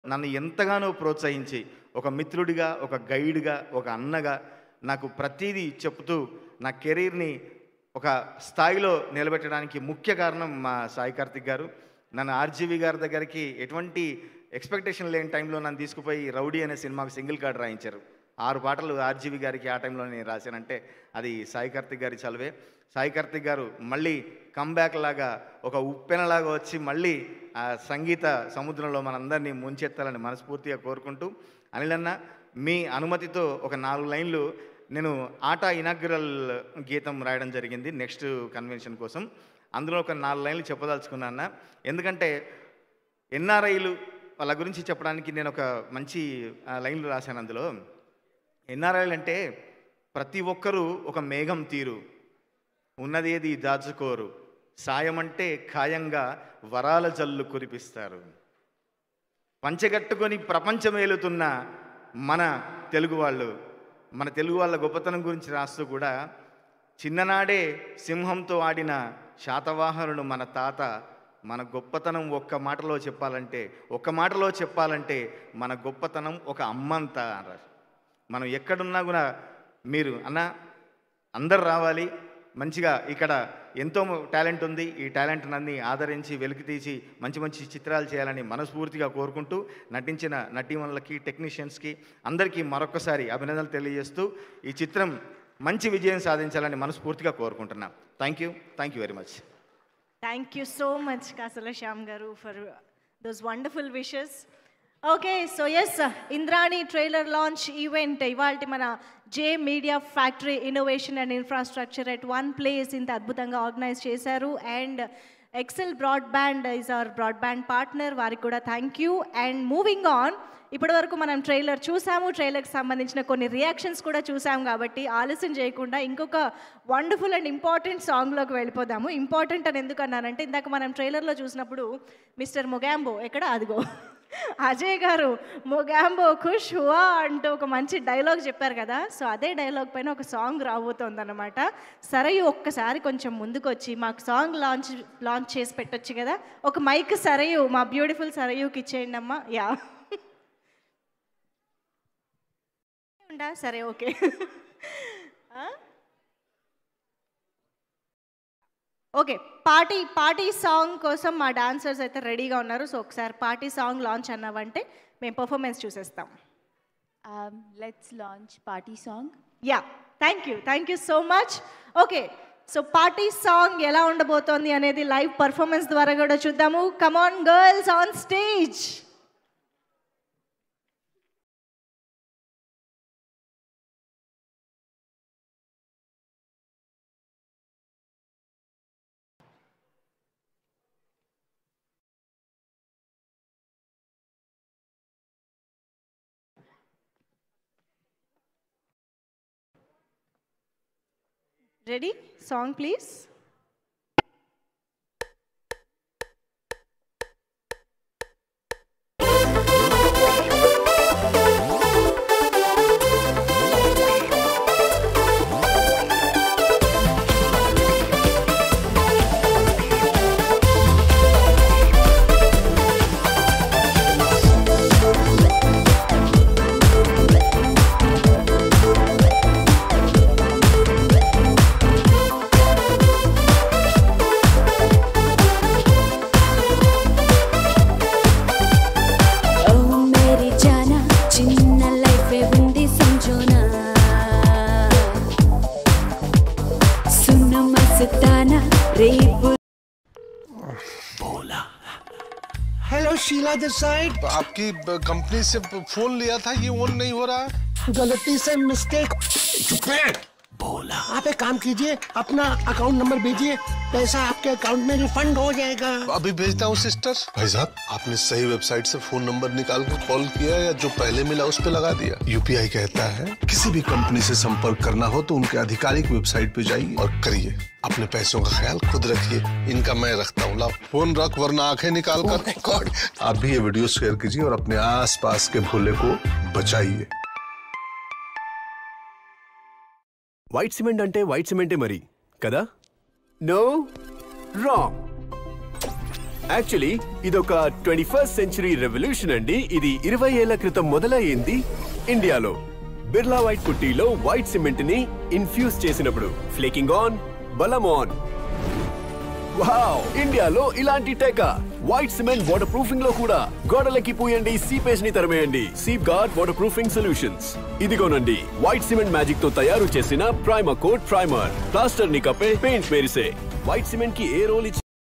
నన్ను ఎంతగానో ప్రోత్సహించి ఒక మిత్రుడిగా, ఒక గైడ్గా, ఒక అన్నగా నాకు ప్రతిదీ చెప్తూ నా కెరీర్ని ఒక స్థాయిలో నిలబెట్టడానికి ముఖ్య కారణం మా సాయి కార్తిక్ గారు. నన్ను ఆర్జీవి గారి దగ్గరికి ఎటువంటి ఎక్స్పెక్టేషన్ లేని టైంలో నన్ను తీసుకుపోయి రౌడీ అనే సినిమాకి సింగిల్ కార్డ్ రాయించారు. 6 పాటలు ఆర్జీవి గారికి ఆ టైంలో నేను రాశానంటే అది సాయి కార్తిక్ గారి చలవే. సాయి కార్తిక్ గారు మళ్ళీ కంబ్యాక్ లాగా ఒక ఉప్పెనలాగా వచ్చి మళ్ళీ ఆ సంగీత సముద్రంలో మనందరినీ ముంచెత్తాలని మనస్ఫూర్తిగా కోరుకుంటూ, అనిల్ అన్న మీ అనుమతితో ఒక 4 లైన్లు నేను ఆటా ఇనాగ్రల్ గీతం రాయడం జరిగింది నెక్స్ట్ కన్వెన్షన్ కోసం. అందులో ఒక 4 లైన్లు చెప్పదలుచుకున్నా. ఎందుకంటే ఎన్ఆర్ఐలు వాళ్ళ గురించి చెప్పడానికి నేను ఒక మంచి లైన్లు రాశాను. అందులో ఎన్ఆర్ఐలు అంటే ప్రతి ఒక్కరూ ఒక మేఘం తీరు, ఉన్నదేది దాచుకోరు, సాయం అంటే ఖాయంగా వరాల జల్లు కురిపిస్తారు. పంచగట్టుకొని ప్రపంచమేలుతున్న మన తెలుగు వాళ్ళ గొప్పతనం గురించి రాస్తూ కూడా, చిన్ననాడే సింహంతో ఆడిన శాతవాహనుడు మన తాత, మన గొప్పతనం ఒక్క మాటలో చెప్పాలంటే మన గొప్పతనం ఒక అమ్మంత అన్నారు. మనం ఎక్కడున్నా కూడా మీరు అందరు రావాలి, మంచిగా ఇక్కడ ఎంతో టాలెంట్ ఉంది, ఈ టాలెంట్ నన్ను ఆదరించి వెలికి తీసి మంచి మంచి చిత్రాలు చేయాలని మనస్ఫూర్తిగా కోరుకుంటూ, నటించిన నటీమణులకి, టెక్నీషియన్స్కి అందరికీ మరొకసారి అభినందనలు తెలియజేస్తూ ఈ చిత్రం మంచి విజయం సాధించాలని మనస్ఫూర్తిగా కోరుకుంటున్నా. Thank you very much. Thank you so much, Kasala Shyam Garu, for those wonderful wishes. Okay, so yes, Indrani trailer launch event ivalti mana J Media Factory Innovation and Infrastructure at one place in adbhutanga organize chesaru, and Excel Broadband is our broadband partner, variki kuda thank you. And moving on, ఇప్పటి వరకు మనం trailer చూసాము, ట్రైలర్కి సంబంధించిన కొన్ని reactions కూడా చూసాము. కాబట్టి ఆలస్యం చేయకుండా ఇంకొక వండర్ఫుల్ అండ్ ఇంపార్టెంట్ సాంగ్లోకి వెళ్ళిపోదాము. ఇంపార్టెంట్ అని ఎందుకు అన్నానంటే, ఇందాక మనం ట్రైలర్లో చూసినప్పుడు మిస్టర్ మొగాంబో ఎక్కడ, అదిగో అజయ్ గారు మొగాంబో ఖుష్ హువా అంటూ ఒక మంచి డైలాగ్ చెప్పారు కదా. సో అదే డైలాగ్ పైన ఒక సాంగ్ రాబోతోందన్నమాట. సరయు ఒక్కసారి కొంచెం ముందుకు వచ్చి మాకు సాంగ్ లాంచ్ చేసి పెట్టొచ్చు కదా. ఒక మైక్ సరయు, మా బ్యూటిఫుల్ సరయుకి ఇచ్చేయండి అమ్మా. యా సరే, ఓకే. ఓకే, పార్టీ సాంగ్ కోసం మా డాన్సర్స్ అయితే రెడీగా ఉన్నారు. సో ఒకసారి పార్టీ సాంగ్ లాంచ్ అన్నావంటే మేము పర్ఫార్మెన్స్ చూసేస్తాం. Let's launch party song. Yeah, thank you so much. Okay, so party song ఎలా ఉండబోతోంది అనేది లైవ్ పర్ఫార్మెన్స్ ద్వారా కూడా చూద్దాము. Come on girls on stage. Ready? Song, please. Hello Sheela this side. आपकी कंपनी से फोन लिया था, ये ऑन नहीं हो रहा है। गलती से मिस्टेक। बोला। आप एक काम कीजिए, अपना अकाउंट नंबर भेजिए, पैसा आपके अकाउंट में रिफंड हो जाएगा। अभी भेजता हूँ सिस्टर। भाई साहब, आपने सही वेबसाइट से फोन नंबर निकाल कर कॉल किया या जो पहले मिला उस पे लगा दिया? यूपीआई कहता है किसी भी कंपनी से संपर्क करना हो तो उनके आधिकारिक वेबसाइट पे जाइए और करिए। अपने पैसों का ख्याल खुद रखिए, इनका मैं रखता हूँ। लाओ फोन रख वरना आंखें निकाल कर। आप भी ये वीडियो शेयर कीजिए और अपने आस पास के भोले को बचाइए। వైట్ సిమెంట్ అంటే వైట్ సిమెంటే మరి కదా? No, wrong. యాక్చువల్లీ ఇదొక 21st సెంచరీ రెవల్యూషన్ అండి. ఇది 20 ఏళ్ల క్రితం మొదలయ్యింది ఇండియాలో. బిర్లా వైట్ పుట్టీలో వైట్ సిమెంట్ ని ఇన్ఫ్యూజ్ చేసినప్పుడు ఫ్లేకింగ్ ఆన్, బలం ఆన్. వావ్, ఇండియాలో ఇలాంటి tech white cement waterproofing లో కూడా. గోడలకి పూయండి, సీపేజ్ ని తరిమేయండి. Seep guard waterproofing solutions. ఇదిగోనండి వైట్ సిమెంట్ మ్యాజిక్ తో తయారు చేసిన ప్రైమర్ కోట్ ప్రైమర్. ప్లాస్టర్ ని కప్పే పెయింట్ మెరిసే. వైట్ సిమెంట్ కి ఏ రోల్ ఇచ్చి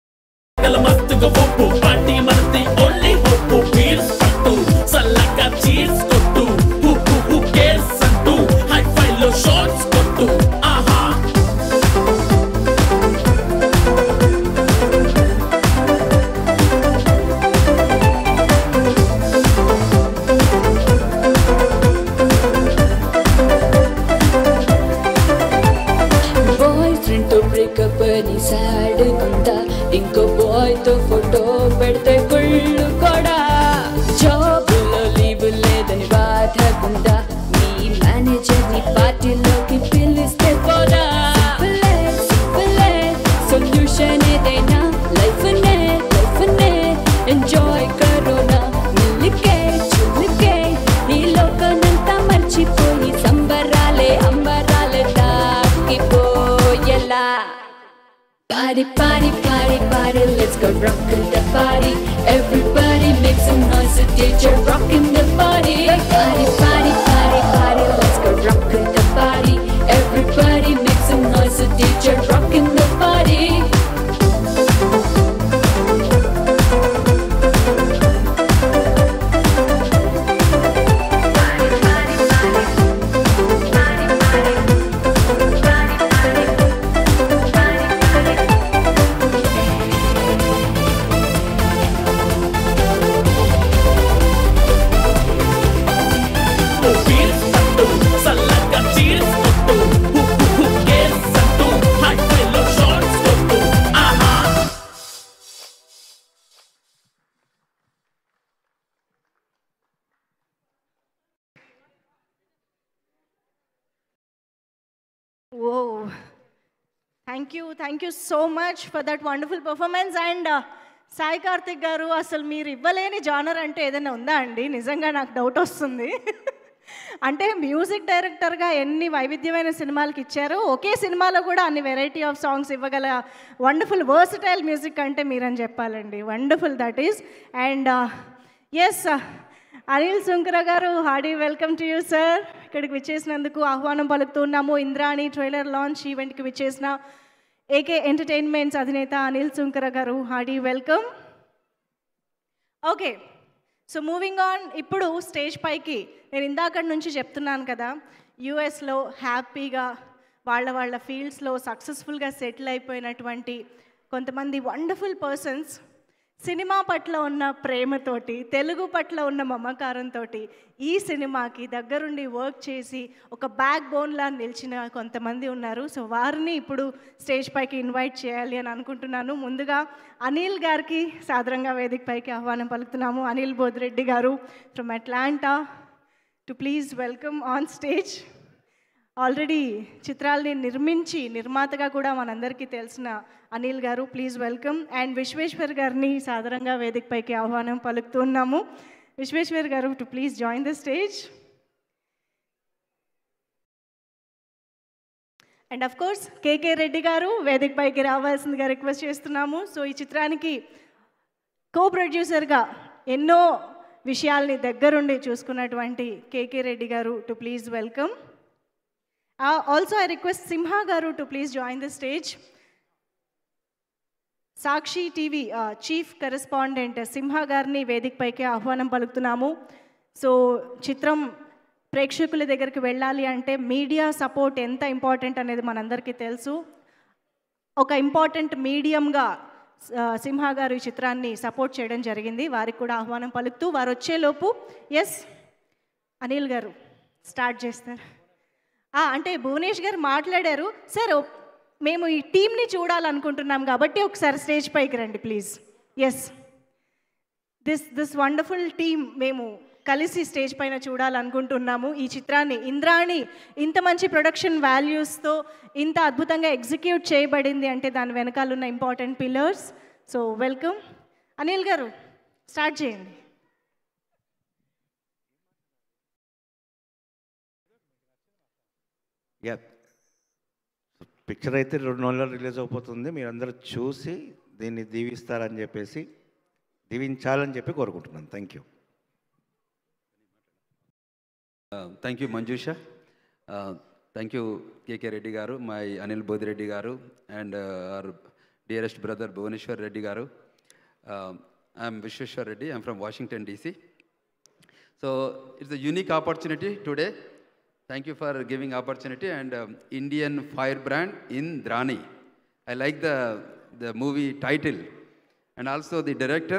ఇంకో బాయ్ తో ఫోటో పెడితే కుళ్ళు కూడా. జాబులో లీవ్ లేదని బాధగుందా, మీ మేనేజర్ ని పార్టీలోకి పిలిస్తే పోరా. సొల్యూషన్ ఏదైనా లైఫ్ నే ఎంజాయ్ కరోనా. మిల్లికే చుల్లికే ఈ లోకనంతా మర్చిపోయి సంబరాలే అంబరాలే తాకిపోయేలా. Party, party, party, party, let's go rockin' the party. Everybody make some noise, the DJ rockin' the party. Party, party, party, party, let's go rockin' the party. Everybody make some noise, the DJ rockin' the party. Whoa. Thank you so much for that wonderful performance. And Sai Karthik గారు, అసలు మీరు ఇవ్వలేని genre అంటే ఏదైనా ఉందా అండి? నిజంగా నాకు డౌట్ వస్తుంది. అంటే మ్యూజిక్ డైరెక్టర్గా ఎన్ని వైవిధ్యమైన సినిమాలకు ఇచ్చారో, ఒకే సినిమాలో కూడా అన్ని వెరైటీ ఆఫ్ సాంగ్స్ ఇవ్వగల వండర్ఫుల్ వర్సటైల్ మ్యూజిక్ అంటే మీరని చెప్పాలండి. Wonderful that is. And yes, Anil Sunkara garu, hearty welcome to you sir. ఇక్కడికి విచ్చేసినందుకు ఆహ్వానం పలుకుతున్నాము. ఇంద్రాణి ట్రైలర్ లాంచ్ ఈవెంట్కి విచ్చేసిన ఏకే ఎంటర్టైన్మెంట్స్ అధినేత Anil Sunkara garu, hearty welcome. Okay, so moving on. ఇప్పుడు స్టేజ్ పైకి నేను ఇందాక నుంచి చెప్తున్నాను కదా, యూఎస్లో హ్యాపీగా వాళ్ళ ఫీల్డ్స్లో సక్సెస్ఫుల్గా సెటిల్ అయిపోయినటువంటి కొంతమంది వండర్ఫుల్ పర్సన్స్ సినిమా పట్ల ఉన్న ప్రేమతోటి, తెలుగు పట్ల ఉన్న మమకారంతో ఈ సినిమాకి దగ్గరుండి వర్క్ చేసి ఒక బ్యాక్ బోన్లా నిలిచిన కొంతమంది ఉన్నారు. సో వారిని ఇప్పుడు స్టేజ్ పైకి ఇన్వైట్ చేయాలి అని అనుకుంటున్నాను. ముందుగా అనిల్ గారికి సాదరంగా వేదిక పైకి ఆహ్వానం పలుకుతున్నాము. Anil Bodireddy garu from Atlanta to please welcome on stage. Already చిత్రాల్ని నిర్మించి నిర్మాతగా కూడా మనందరికీ తెలిసిన అనిల్ గారు, ప్లీజ్ వెల్కమ్. అండ్ విశ్వేశ్వర్ గారిని సాదరంగా వేదిక పైకి ఆహ్వానం పలుకుతున్నాము. Vishweshwar garu to please join the stage. And of course KK Reddy garu వేదిక పైకి రావాల్సిందిగా రిక్వెస్ట్ చేస్తున్నాము. సో ఈ చిత్రానికి కో ప్రొడ్యూసర్గా ఎన్నో విషయాల్ని దగ్గరుండి చూసుకున్నటువంటి KK Reddy garu to please welcome. Also I request Simha garu to please join the stage. Sakshi TV chief correspondent Simha గారిని వేదిక పైకి ఆహ్వానం పలుకుతున్నాము. సో చిత్రం ప్రేక్షకుల దగ్గరికి వెళ్ళాలి అంటే మీడియా సపోర్ట్ ఎంత ఇంపార్టెంట్ అనేది మనందరికీ తెలుసు. ఒక ఇంపార్టెంట్ మీడియంగా సింహా గారు ఈ చిత్రాన్ని సపోర్ట్ చేయడం జరిగింది. వారికి కూడా ఆహ్వానం పలుకుతూ వారు వచ్చేలోపు ఎస్ అనిల్ గారు స్టార్ట్ చేస్తారు. అంటే భువనేష్ గారు మాట్లాడారు, సార్ మేము ఈ టీంని చూడాలనుకుంటున్నాం కాబట్టి ఒకసారి స్టేజ్ పైకి రండి please. Yes, this wonderful team మేము కలిసి స్టేజ్ పైన చూడాలనుకుంటున్నాము ఈ చిత్రాన్ని. ఇంద్రాణి ఇంత మంచి ప్రొడక్షన్ వాల్యూస్తో ఇంత అద్భుతంగా ఎగ్జిక్యూట్ చేయబడింది అంటే దాని వెనకాల ఉన్న important pillars. So welcome. Anil garu start చేయండి. యా, పిక్చర్ అయితే 2 నెలల్లో రిలీజ్ అయిపోతుంది. మీరందరూ చూసి దీన్ని దీవిస్తారని చెప్పేసి, దీవించాలని చెప్పి కోరుకుంటున్నాను. Thank you. Thank you Manjusha. Thank you KK Reddy garu, my Anil Bodireddy garu, and our dearest brother Bhuvaneshwar Reddy garu. I'm Vishweshwar Reddy, I'm from Washington DC. So it's a unique opportunity today. Thank you for giving opportunity, and Indian firebrand Indrani. I like the movie title, and also the director.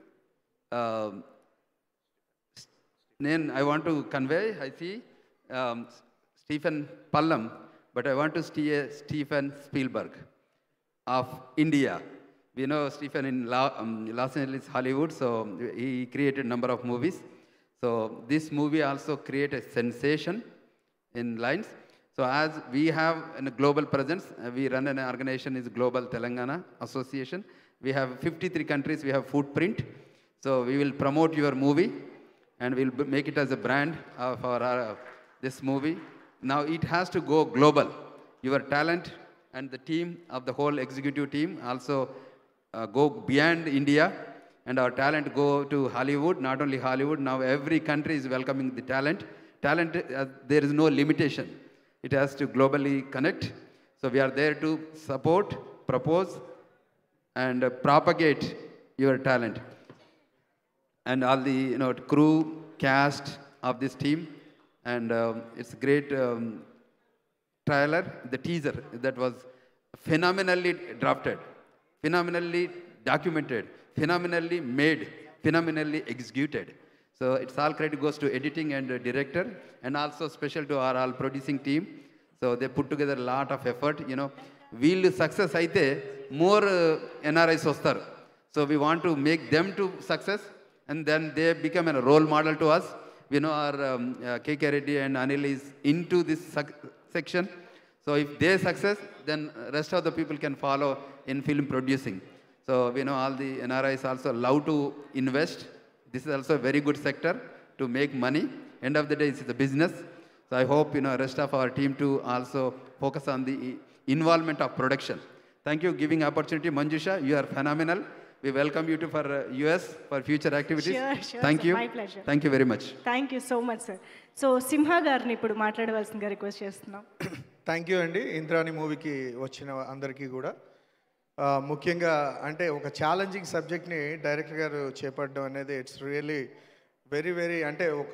Then I want to convey, I see Stephen Pallam, but I want to see Stephen Spielberg of India. We know Stephen in Los Angeles, Hollywood, so he created number of movies. So this movie also create a sensation in lines. So as we have a global presence, we run an organization is Global Telangana Association. We have 53 countries, we have footprint. So we will promote your movie and we'll make it as a brand for this movie. Now it has to go global. Your talent and the team of the whole executive team also go beyond India, and our talent go to Hollywood. Not only Hollywood, now every country is welcoming the talent. Talent, there is no limitation. It has to globally connect. So we are there to support, propose, and propagate your talent. And all the crew, cast of this team, and it's great trailer, the teaser that was phenomenally drafted, phenomenally documented, phenomenally made, phenomenally executed. So it's all credit goes to editing and director, and also special to our all producing team. So they put together a lot of effort. We'll success aithe more NRIs vastaru. So we want to make them to success, and then they become a role model to us. We know our KK Reddy and Anil is into this section. So if they success, then rest of the people can follow in film producing. So we know all the NRIs also love to invest. This is also a very good sector to make money. End of the day, it's a business. So I hope rest of our team to also focus on the involvement of production. Thank you giving opportunity, Manjusha. You are phenomenal. We welcome you to for US for future activities. Sure, Thank sir. you. My pleasure. Thank you very much. Thank you so much sir. So Simha గారిని ఇప్పుడు మాట్లాడవలసిందిగా request చేస్తున్నాం. Thank you అండి. ఇంద్రాణి మూవీకి వచ్చిన అందరికీ కూడా ముఖ్యంగా అంటే ఒక ఛాలెంజింగ్ సబ్జెక్ట్ని డైరెక్టర్ గారు చేపట్టడం అనేది ఇట్స్ రియల్లీ వెరీ వెరీ అంటే ఒక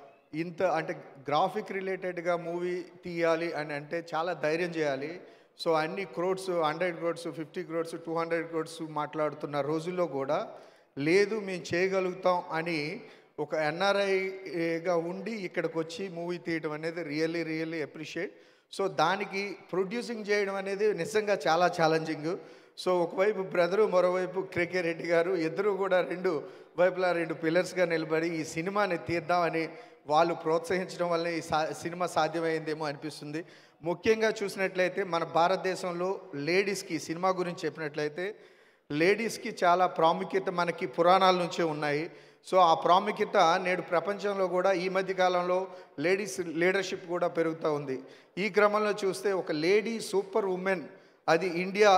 ఇంత అంటే గ్రాఫిక్ రిలేటెడ్గా మూవీ తీయాలి అని అంటే చాలా ధైర్యం చేయాలి. సో అన్ని క్రోడ్స్ 100 crores 50 crores 200 crores మాట్లాడుతున్న రోజుల్లో కూడా లేదు మేము చేయగలుగుతాం అని ఒక ఎన్ఆర్ఐగా ఉండి ఇక్కడికి వచ్చి మూవీ తీయడం అనేది రియల్లీ రియల్లీ అప్రిషియేట్. సో దానికి ప్రొడ్యూసింగ్ చేయడం అనేది నిజంగా చాలా ఛాలెంజింగ్. సో ఒకవైపు బ్రదరు, మరోవైపు కేకే రెడ్డి గారు, ఇద్దరు కూడా 2 వైపులా 2 పిల్లర్స్గా నిలబడి ఈ సినిమాని తీద్దామని వాళ్ళు ప్రోత్సహించడం వల్ల ఈ సినిమా సాధ్యమైందేమో అనిపిస్తుంది. ముఖ్యంగా చూసినట్లయితే మన భారతదేశంలో లేడీస్కి సినిమా గురించి చెప్పినట్లయితే లేడీస్కి చాలా ప్రాముఖ్యత మనకి పురాణాల నుంచే ఉన్నాయి. సో ఆ ప్రాముఖ్యత నేడు ప్రపంచంలో కూడా ఈ మధ్య కాలంలో లేడీస్ లీడర్షిప్ కూడా పెరుగుతూ ఉంది. ఈ క్రమంలో చూస్తే ఒక లేడీ సూపర్ ఉమెన్ అది ఇండియా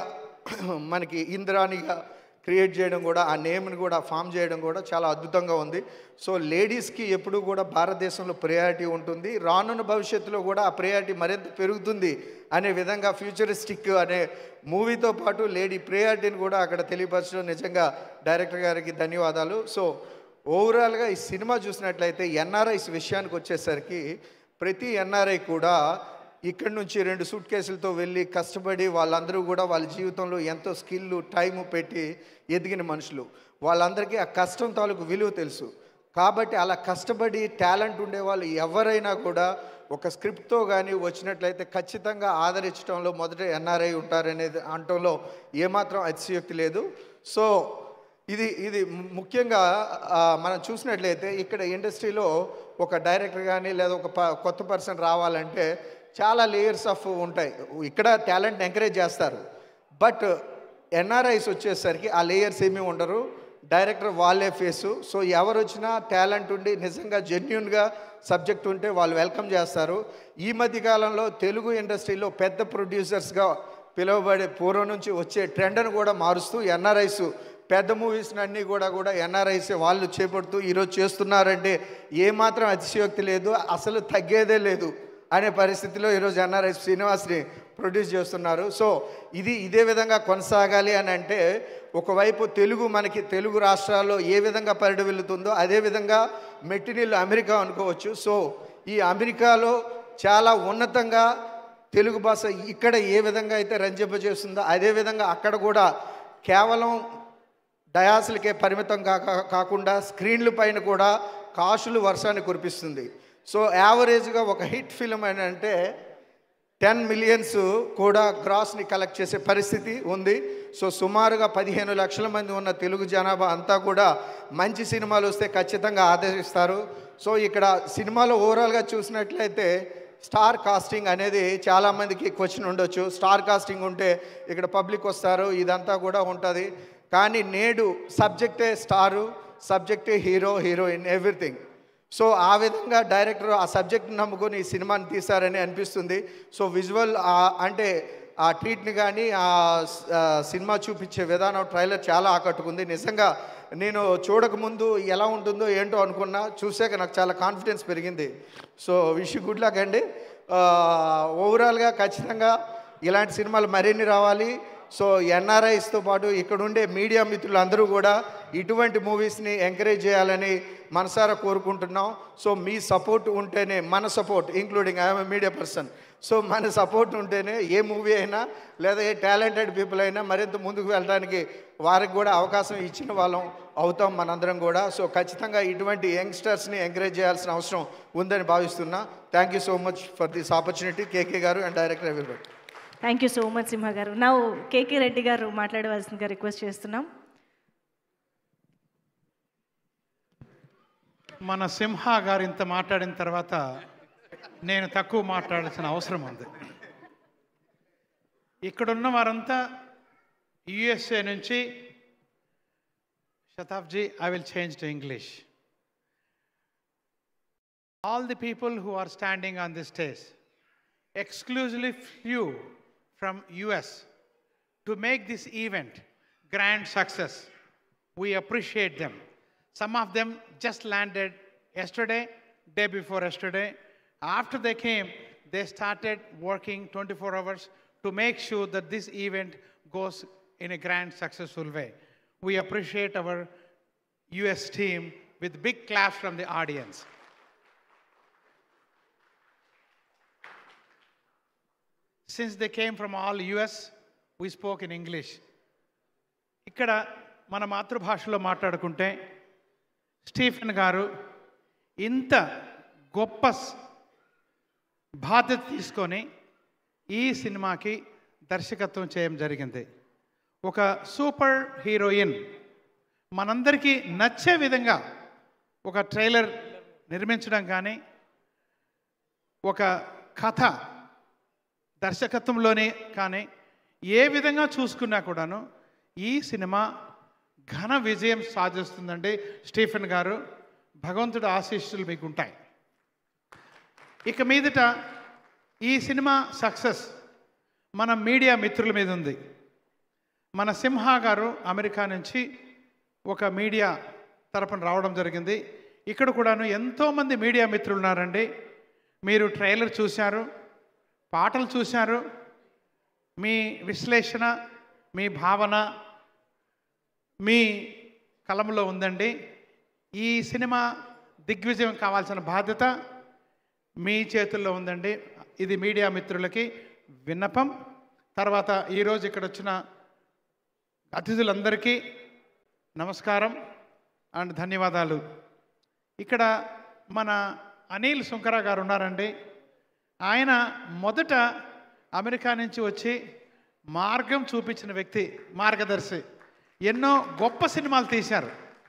మనకి ఇంద్రాణిగా క్రియేట్ చేయడం కూడా, ఆ నేమ్ని కూడా ఫామ్ చేయడం కూడా చాలా అద్భుతంగా ఉంది. సో లేడీస్కి ఎప్పుడూ కూడా భారతదేశంలో ప్రయారిటీ ఉంటుంది. రానున్న భవిష్యత్తులో కూడా ఆ ప్రయారిటీ మరింత పెరుగుతుంది అనే విధంగా ఫ్యూచరిస్టిక్ అనే మూవీతో పాటు లేడీ ప్రయారిటీని కూడా అక్కడ తెలియపరచడం నిజంగా డైరెక్టర్ గారికి ధన్యవాదాలు. సో ఓవరాల్గా ఈ సినిమా చూసినట్లయితే ఎన్ఆర్ఐస్ విషయానికి వచ్చేసరికి ప్రతి ఎన్ఆర్ఐ కూడా ఇక్కడి నుంచి 2 సూట్ కేసులతో వెళ్ళి కష్టపడి వాళ్ళందరూ కూడా వాళ్ళ జీవితంలో ఎంతో స్కిల్ టైము పెట్టి ఎదిగిన మనుషులు. వాళ్ళందరికీ ఆ కష్టం తాలూకు విలువ తెలుసు. కాబట్టి అలా కష్టపడి టాలెంట్ ఉండేవాళ్ళు ఎవరైనా కూడా ఒక స్క్రిప్ట్తో కానీ వచ్చినట్లయితే ఖచ్చితంగా ఆదరించడంలో మొదట ఎన్ఆర్ఐ ఉంటారనేది అనటంలో ఏమాత్రం అతిశయోక్తి లేదు. సో ఇది ముఖ్యంగా మనం చూసినట్లయితే ఇక్కడ ఇండస్ట్రీలో ఒక డైరెక్టర్ కానీ లేదా ఒక కొత్త పర్సన్ రావాలంటే చాలా లేయర్స్ ఆఫ్ ఉంటాయి. ఇక్కడ టాలెంట్ ఎంకరేజ్ చేస్తారు, బట్ ఎన్ఆర్ఐస్ వచ్చేసరికి ఆ లేయర్స్ ఏమీ ఉండరు. డైరెక్టర్ వాళ్ళే ఫేసు. సో ఎవరు వచ్చినా టాలెంట్ ఉండి నిజంగా జెన్యున్గా సబ్జెక్ట్ ఉంటే వాళ్ళు వెల్కమ్ చేస్తారు. ఈ మధ్య కాలంలో తెలుగు ఇండస్ట్రీలో పెద్ద ప్రొడ్యూసర్స్గా పిలువబడే పూర్వం నుంచి వచ్చే ట్రెండ్ను కూడా మారుస్తూ ఎన్ఆర్ఐస్ పెద్ద మూవీస్ని అన్నీ కూడా ఎన్ఆర్ఐస్ వాళ్ళు చేపడుతూ ఈరోజు చేస్తున్నారంటే ఏమాత్రం అతిశయోక్తి లేదు, అసలు తగ్గేదే లేదు అనే పరిస్థితిలో ఈరోజు ఎన్ఆర్ఐస్ శ్రీనివాస్ని ప్రొడ్యూస్ చేస్తున్నారు. సో ఇదే విధంగా కొనసాగాలి అని అంటే ఒకవైపు మనకి తెలుగు రాష్ట్రాల్లో ఏ విధంగా పరిడవిల్లుతుందో అదేవిధంగా మెట్టినీళ్ళు అమెరికా అనుకోవచ్చు. సో ఈ అమెరికాలో చాలా ఉన్నతంగా తెలుగు భాష ఇక్కడ ఏ విధంగా అయితే రంజింపజేస్తుందో అదేవిధంగా అక్కడ కూడా కేవలం డయాసులకే పరిమితం కాకుండా స్క్రీన్ల పైన కూడా కాసులు వర్షాన్ని కురిపిస్తుంది. సో యావరేజ్గా ఒక హిట్ ఫిల్మ్ అని అంటే 10 మిలియన్స్ కూడా గ్రాస్ని కలెక్ట్ చేసే పరిస్థితి ఉంది. సో సుమారుగా 15 లక్షల మంది ఉన్న తెలుగు జనాభా అంతా కూడా మంచి సినిమాలు వస్తే ఖచ్చితంగా ఆదరిస్తారు. సో ఇక్కడ సినిమాలో ఓవరాల్గా చూసినట్లయితే స్టార్ కాస్టింగ్ అనేది చాలామందికి క్వశ్చన్ ఉండొచ్చు. స్టార్ కాస్టింగ్ ఉంటే ఇక్కడ పబ్లిక్ వస్తారు, ఇదంతా కూడా ఉంటుంది. కానీ నేడు సబ్జెక్టే స్టారు, సబ్జెక్టే హీరోయిన్ ఎవ్రీథింగ్. సో ఆ విధంగా డైరెక్టర్ ఆ సబ్జెక్ట్ని నమ్ముకొని ఈ సినిమాని తీశారని అనిపిస్తుంది. సో విజువల్ అంటే ఆ ట్రీట్ని కానీ ఆ సినిమా చూపించే విధానం ట్రైలర్ చాలా ఆకట్టుకుంది. నిజంగా నేను చూడకముందు ఎలా ఉంటుందో ఏంటో అనుకున్నా, చూసాక నాకు చాలా కాన్ఫిడెన్స్ పెరిగింది. సో విష్ గుడ్ లక్ అండి. ఓవరాల్గా ఖచ్చితంగా ఇలాంటి సినిమాలు మరిన్ని రావాలి. సో ఎన్ఆర్ఐస్తో పాటు ఇక్కడుండే మీడియా మిత్రులందరూ కూడా ఇటువంటి మూవీస్ని ఎంకరేజ్ చేయాలని మనసారా కోరుకుంటున్నాం. సో మీ సపోర్ట్ ఉంటేనే, మన support including I'm a media person, so మన సపోర్ట్ ఉంటేనే ఏ మూవీ అయినా లేదా ఏ టాలెంటెడ్ పీపుల్ అయినా మరింత ముందుకు వెళ్ళడానికి వారికి కూడా అవకాశం ఇచ్చిన వాళ్ళం అవుతాం మనందరం కూడా. సో ఖచ్చితంగా ఇటువంటి యంగ్స్టర్స్ని ఎంకరేజ్ చేయాల్సిన అవసరం ఉందని భావిస్తున్నా. Thank you so much for this opportunity KK garu and director everybody. Thank you so much Simha garu. నా కేకే రెడ్డి గారు మాట్లాడవలసిందిగా రిక్వెస్ట్ చేస్తున్నాం. మన సింహ గారు ఇంత మాట్లాడిన తర్వాత నేను తక్కువ మాట్లాడాల్సిన అవసరం ఉంది. ఇక్కడున్న వారంతా యుఎస్ఏ నుంచి, శతాబ్జీ I will change to English. All the people who are standing on the stage exclusively flew from US to make this event grand success. We appreciate them. Some of them just landed yesterday, day before yesterday. After they came, they started working 24 hours to make sure that this event goes in a grand successful way. We appreciate our US team with big claps from the audience. Since they came from all US, we spoke in English. ఇక్కడ మన మాతృభాషలో మాట్లాడుకుంటే Stephen గారు ఇంత గొప్ప బాధ్యత తీసుకొని ఈ సినిమాకి దర్శకత్వం చేయడం జరిగింది. ఒక సూపర్ హీరోయిన్ మనందరికీ నచ్చే విధంగా ఒక ట్రైలర్ నిర్మించడం కానీ, ఒక కథ దర్శకత్వంలోనే కానీ ఏ విధంగా చూసుకున్నా కూడాను ఈ సినిమా ఘన విజయం సాధిస్తుందండి. స్టీఫెన్ గారు, భగవంతుడు ఆశీస్సులు మీకు ఉంటాయి. ఇక మీదట ఈ సినిమా సక్సెస్ మన మీడియా మిత్రుల మీద ఉంది. మన సింహ గారు అమెరికా నుంచి ఒక మీడియా తరపున రావడం జరిగింది. ఇక్కడ కూడాను ఎంతోమంది మీడియా మిత్రులు ఉన్నారండి. మీరు ట్రైలర్ చూశారు, పాటలు చూశారు. మీ విశ్లేషణ, మీ భావన మీ కలంలో ఉందండి. ఈ సినిమా దిగ్విజయం కావాల్సిన బాధ్యత మీ చేతుల్లో ఉందండి. ఇది మీడియా మిత్రులకి విన్నపం. తర్వాత ఈరోజు ఇక్కడ వచ్చిన అతిథులందరికీ నమస్కారం అండ్ ధన్యవాదాలు. ఇక్కడ మన అనిల్ సుంకర గారు ఉన్నారండి. ఆయన మొదట అమెరికా నుంచి వచ్చి మార్గం చూపించిన వ్యక్తి, మార్గదర్శి. ఎన్నో గొప్ప సినిమాలు తీశారు.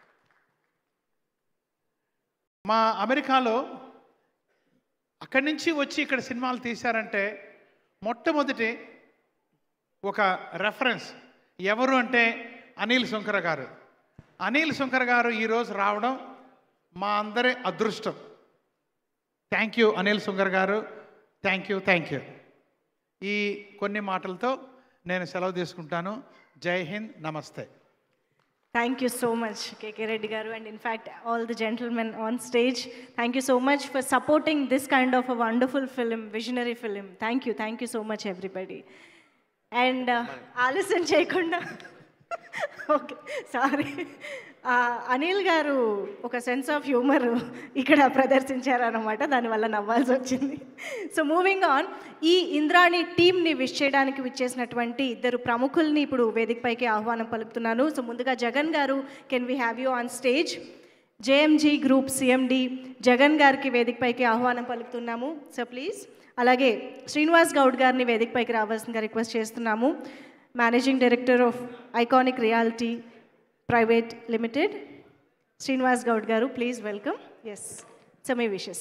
మా అమెరికాలో అక్కడి నుంచి వచ్చి ఇక్కడ సినిమాలు తీశారంటే మొట్టమొదటి ఒక రెఫరెన్స్ ఎవరు అంటే అనిల్ సుంకర గారు. అనిల్ శంకర్ గారు ఈరోజు రావడం మా అందరి అదృష్టం. థ్యాంక్ యూ అనిల్ శంకర్ గారు, థ్యాంక్ యూ. ఈ కొన్ని మాటలతో నేను సెలవు తీసుకుంటాను. జై హింద్, నమస్తే. Thank you so much, KK Reddy garu, and in fact all the gentlemen on stage. Thank you so much for supporting this kind of a wonderful film, visionary film. Thank you so much everybody. And ఆలస్యం చేయకుండా okay sorry, Anil గారు ఒక sense of humour ఇక్కడ ప్రదర్శించారన్నమాట, దానివల్ల నవ్వాల్సి వచ్చింది. So moving on, ఈ ఇంద్రాణి టీమ్ని wish చేయడానికి విచ్చేసినటువంటి ఇద్దరు ప్రముఖుల్ని ఇప్పుడు వేదికపైకి ఆహ్వానం పలుకుతున్నాను. సో ముందుగా Jagan garu, can we have you on stage? JMG group CMD Jagan గారికి వేదికపైకి ఆహ్వానం పలుకుతున్నాము. So please. అలాగే శ్రీనివాస్ గౌడ్ గారిని వేదికపైకి రావాల్సిందిగా రిక్వెస్ట్ చేస్తున్నాము. Managing director of iconic reality private limited, Srinivas Goud garu, please welcome. Yes, so my wishes.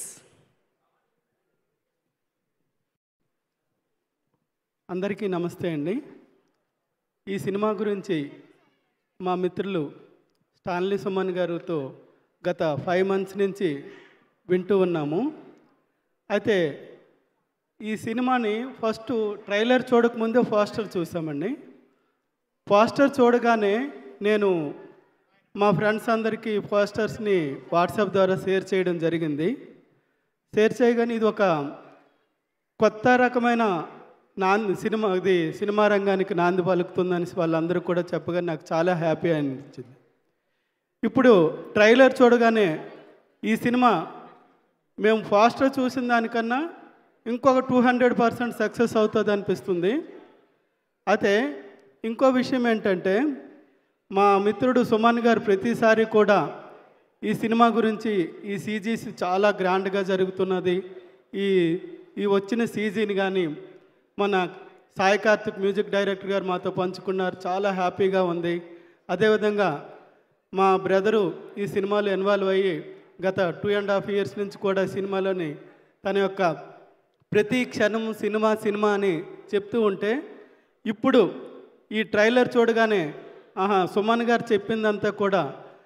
అందరికీ నమస్తే అండి. ఈ సినిమా గురించి మా మిత్రులు స్టాన్లీ సుమన్ గారితో గత 5 months నుంచి వింటూ ఉన్నాము. అయితే ఈ సినిమాని ఫస్ట్ ట్రైలర్ చూడకముందే పోస్టర్ చూసామండి. పోస్టర్ చూడగానే నేను మా ఫ్రెండ్స్ అందరికీ పోస్టర్స్ని వాట్సాప్ ద్వారా షేర్ చేయడం జరిగింది. షేర్ చేయగానే ఇది ఒక కొత్త రకమైన సినిమా రంగానికి నాంది పలుకుతుందని వాళ్ళందరూ కూడా చెప్పగానే నాకు చాలా హ్యాపీ అనిపించింది. ఇప్పుడు ట్రైలర్ చూడగానే ఈ సినిమా మేము పోస్టర్ చూసిన దానికన్నా ఇంకొక 200% సక్సెస్ అవుతుంది అనిపిస్తుంది. అయితే ఇంకో విషయం ఏంటంటే, మా మిత్రుడు సుమన్ గారు ప్రతిసారి కూడా ఈ సినిమా గురించి ఈ సీజీస్ చాలా గ్రాండ్గా జరుగుతున్నది, ఈ వచ్చిన సీజీని కానీ మన సాయి కార్తిక్ మ్యూజిక్ డైరెక్టర్ గారు మాతో పంచుకున్నారు, చాలా హ్యాపీగా ఉంది. అదేవిధంగా మా బ్రదరు ఈ సినిమాలో ఇన్వాల్వ్ అయ్యి గత 2.5 years నుంచి కూడా సినిమాలోని తన యొక్క ప్రతి క్షణం సినిమా అని చెప్తూ ఉంటే, ఇప్పుడు ఈ ట్రైలర్ చూడగానే సుమన్ గారు చెప్పిందంతా కూడా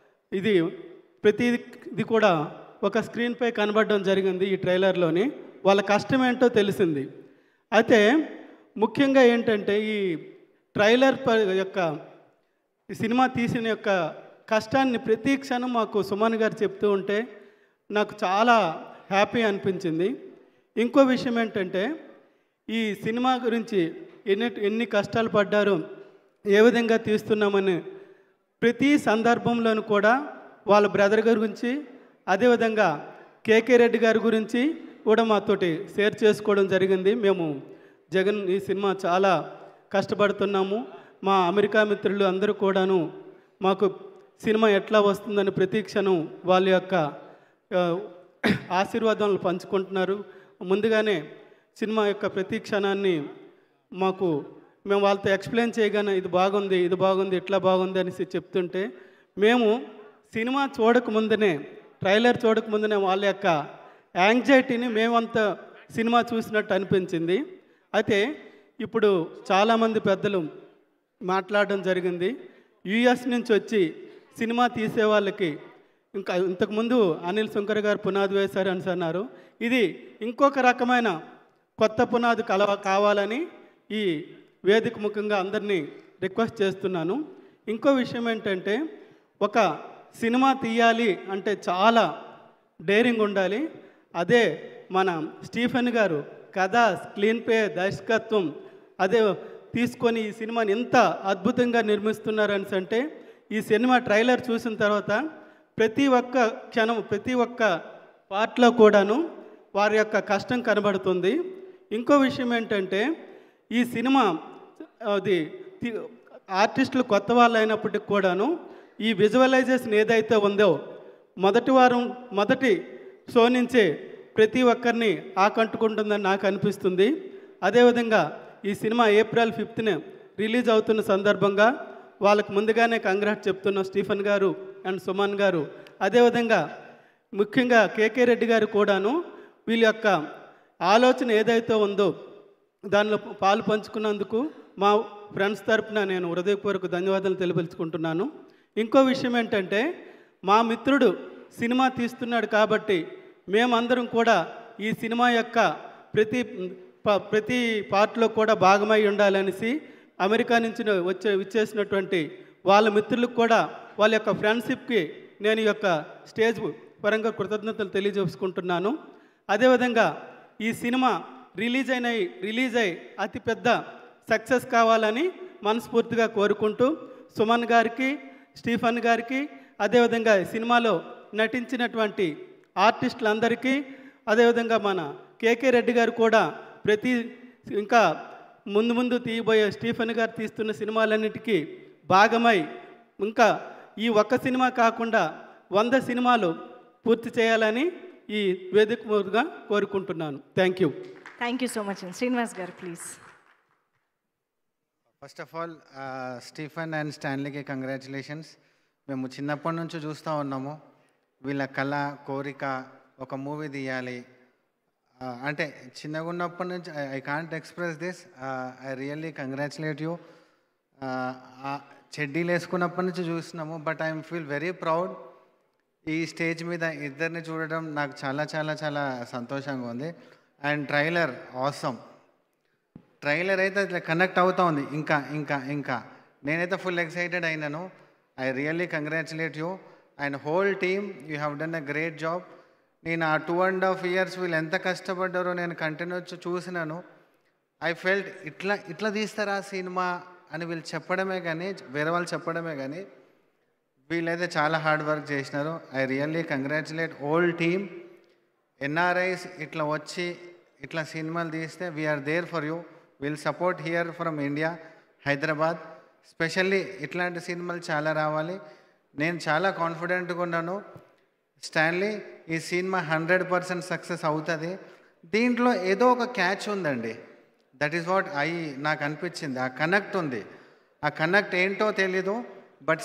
ప్రతిది కూడా ఒక స్క్రీన్పై కనబడడం జరిగింది. ఈ ట్రైలర్లోని వాళ్ళ కష్టం ఏంటో తెలిసింది. అయితే ముఖ్యంగా ఏంటంటే, ఈ ట్రైలర్ యొక్క సినిమా తీసిన యొక్క కష్టాన్ని ప్రతి క్షణం మాకు సుమన్ గారు చెప్తూ ఉంటే నాకు చాలా హ్యాపీ అనిపించింది. ఇంకో విషయం ఏంటంటే, ఈ సినిమా గురించి ఎన్ని కష్టాలు పడ్డారో, ఏ విధంగా తీస్తున్నామని ప్రతి సందర్భంలోనూ కూడా వాళ్ళ బ్రదర్ గారి గురించి, అదేవిధంగా కేకే రెడ్డి గారి గురించి కూడా మాతోటి షేర్ చేసుకోవడం జరిగింది. మేము జగన్ ఈ సినిమా చాలా కష్టపడుతున్నాము, మా అమెరికా మిత్రులు అందరూ కూడాను మాకు సినిమా ఎట్లా వస్తుందని ప్రతి క్షణం వాళ్ళ యొక్క ఆశీర్వాదాలను పంచుకుంటున్నారు. ముందుగానే సినిమా యొక్క ప్రతి క్షణాన్ని మేము వాళ్ళతో ఎక్స్ప్లెయిన్ చేయగానే ఇది బాగుంది ఇట్లా బాగుంది అనేసి చెప్తుంటే, మేము సినిమా చూడకముందునే ట్రైలర్ చూడకముందునే వాళ్ళ యొక్క యాంగ్జైటీని మేమంతా సినిమా చూసినట్టు అనిపించింది. అయితే ఇప్పుడు చాలామంది పెద్దలు మాట్లాడడం జరిగింది, యుఎస్ నుంచి వచ్చి సినిమా తీసే వాళ్ళకి ఇంతకుముందు అనిల్ శంకర్ గారు పునాది వేశారు అని అన్నారు. ఇది ఇంకొక రకమైన కొత్త పునాది కావాలని ఈ వేదిక ముఖంగా అందరినీ రిక్వెస్ట్ చేస్తున్నాను. ఇంకో విషయం ఏంటంటే, ఒక సినిమా తీయాలి అంటే చాలా డేరింగ్ ఉండాలి. అదే మన స్టీఫెన్ గారు కథ, స్క్రీన్ ప్లే, దర్శకత్వం అదే తీసుకొని ఈ సినిమాని ఎంత అద్భుతంగా నిర్మిస్తున్నారని అంటే, ఈ సినిమా ట్రైలర్ చూసిన తర్వాత ప్రతి ఒక్క క్షణం ప్రతి ఒక్క పార్ట్లో కూడాను వారి యొక్క కష్టం కనబడుతుంది. ఇంకో విషయం ఏంటంటే, ఈ సినిమా ఆర్టిస్టులు కొత్త వాళ్ళు అయినప్పటికి కూడాను ఈ విజువలైజేషన్ ఏదైతే ఉందో మొదటి షో నుంచే ప్రతి ఒక్కరిని ఆకట్టుకుంటుందని నాకు అనిపిస్తుంది. అదేవిధంగా ఈ సినిమా April 5th రిలీజ్ అవుతున్న సందర్భంగా వాళ్ళకు ముందుగానే కంగ్రాట్స్ చెప్తున్న స్టీఫెన్ గారు అండ్ సుమన్ గారు, అదేవిధంగా ముఖ్యంగా కేకే రెడ్డి గారు కూడాను వీళ్ళ యొక్క ఆలోచన ఏదైతే ఉందో దానిలో పాలు పంచుకున్నందుకు మా ఫ్రెండ్స్ తరపున నేను హృదయపూర్వక ధన్యవాదాలు తెలియపరుచుకుంటున్నాను. ఇంకో విషయం ఏంటంటే మా మిత్రుడు సినిమా తీస్తున్నాడు కాబట్టి మేమందరం కూడా ఈ సినిమా యొక్క ప్రతి పార్ట్లో కూడా భాగమై ఉండాలనేసి అమెరికా నుంచి విచ్చేసినటువంటి వాళ్ళ మిత్రులకు కూడా వాళ్ళ యొక్క ఫ్రెండ్షిప్కి నేను ఈ యొక్క స్టేజ్ పరంగా కృతజ్ఞతలు తెలియజేసుకుంటున్నాను. అదేవిధంగా ఈ సినిమా రిలీజ్ అయి అతిపెద్ద సక్సెస్ కావాలని మనస్ఫూర్తిగా కోరుకుంటూ సుమన్ గారికి, స్టీఫెన్ గారికి, అదేవిధంగా సినిమాలో నటించినటువంటి ఆర్టిస్టులందరికీ, అదేవిధంగా మన కేకే రెడ్డి గారు కూడా ఇంకా ముందు తీయబోయే స్టీఫెన్ గారు తీస్తున్న సినిమాలన్నిటికీ భాగమై ఇంకా ఈ ఒక్క సినిమా కాకుండా 100 సినిమాలు పూర్తి చేయాలని ఈ వేదిక మూలంగా కోరుకుంటున్నాను. Thank you. Thank you so much. Srinivas garu please. First of all Stephen and స్టాన్లీకి కంగ్రాచులేషన్స్. మేము చిన్నప్పటి నుంచి చూస్తూ ఉన్నాము వీళ్ళ కళ, కోరిక ఒక మూవీ తీయాలి అంటే చిన్నగా ఉన్నప్పటి నుంచి I can't express this. I really congratulate you. చెడ్డీలు వేసుకున్నప్పటి నుంచి చూస్తున్నాము, but I'm feel very proud. ఈ స్టేజ్ మీద ఇద్దరిని చూడడం నాకు చాలా చాలా చాలా సంతోషంగా ఉంది. And trailer awesome. ట్రైలర్ అయితే ఇట్లా కనెక్ట్ అవుతూ ఉంది. ఇంకా నేనైతే ఫుల్ ఎక్సైటెడ్ అయినాను. I really congratulate you and whole team. You have done a great job. నేను ఆ 2.5 years వీళ్ళు ఎంత కష్టపడ్డారో నేను కంటిన్యూస్ చూసినాను. ఐ ఫెల్ట్ ఇట్లా తీస్తారా సినిమా అని వీళ్ళు చెప్పడమే కానీ, వేరే వాళ్ళు చెప్పడమే కానీ వీళ్ళైతే చాలా హార్డ్ వర్క్ చేసినారు. I really congratulate whole team. NRIs ఇట్లా వచ్చి ఇట్లా సినిమాలు తీస్తే we are there for you. Will support here from India, Hyderabad. Specially ఇట్లాంటి సినిమాలు చాలా రావాలి. నేను చాలా కాన్ఫిడెంట్గా ఉన్నాను. స్టాన్లీ, ఈ సినిమా 100% సక్సెస్ అవుతుంది. దీంట్లో ఏదో ఒక క్యాచ్ ఉందండి. దట్ ఈస్ వాట్ నాకు అనిపించింది. ఆ కనెక్ట్ ఉంది. ఆ కనెక్ట్ ఏంటో తెలీదు, but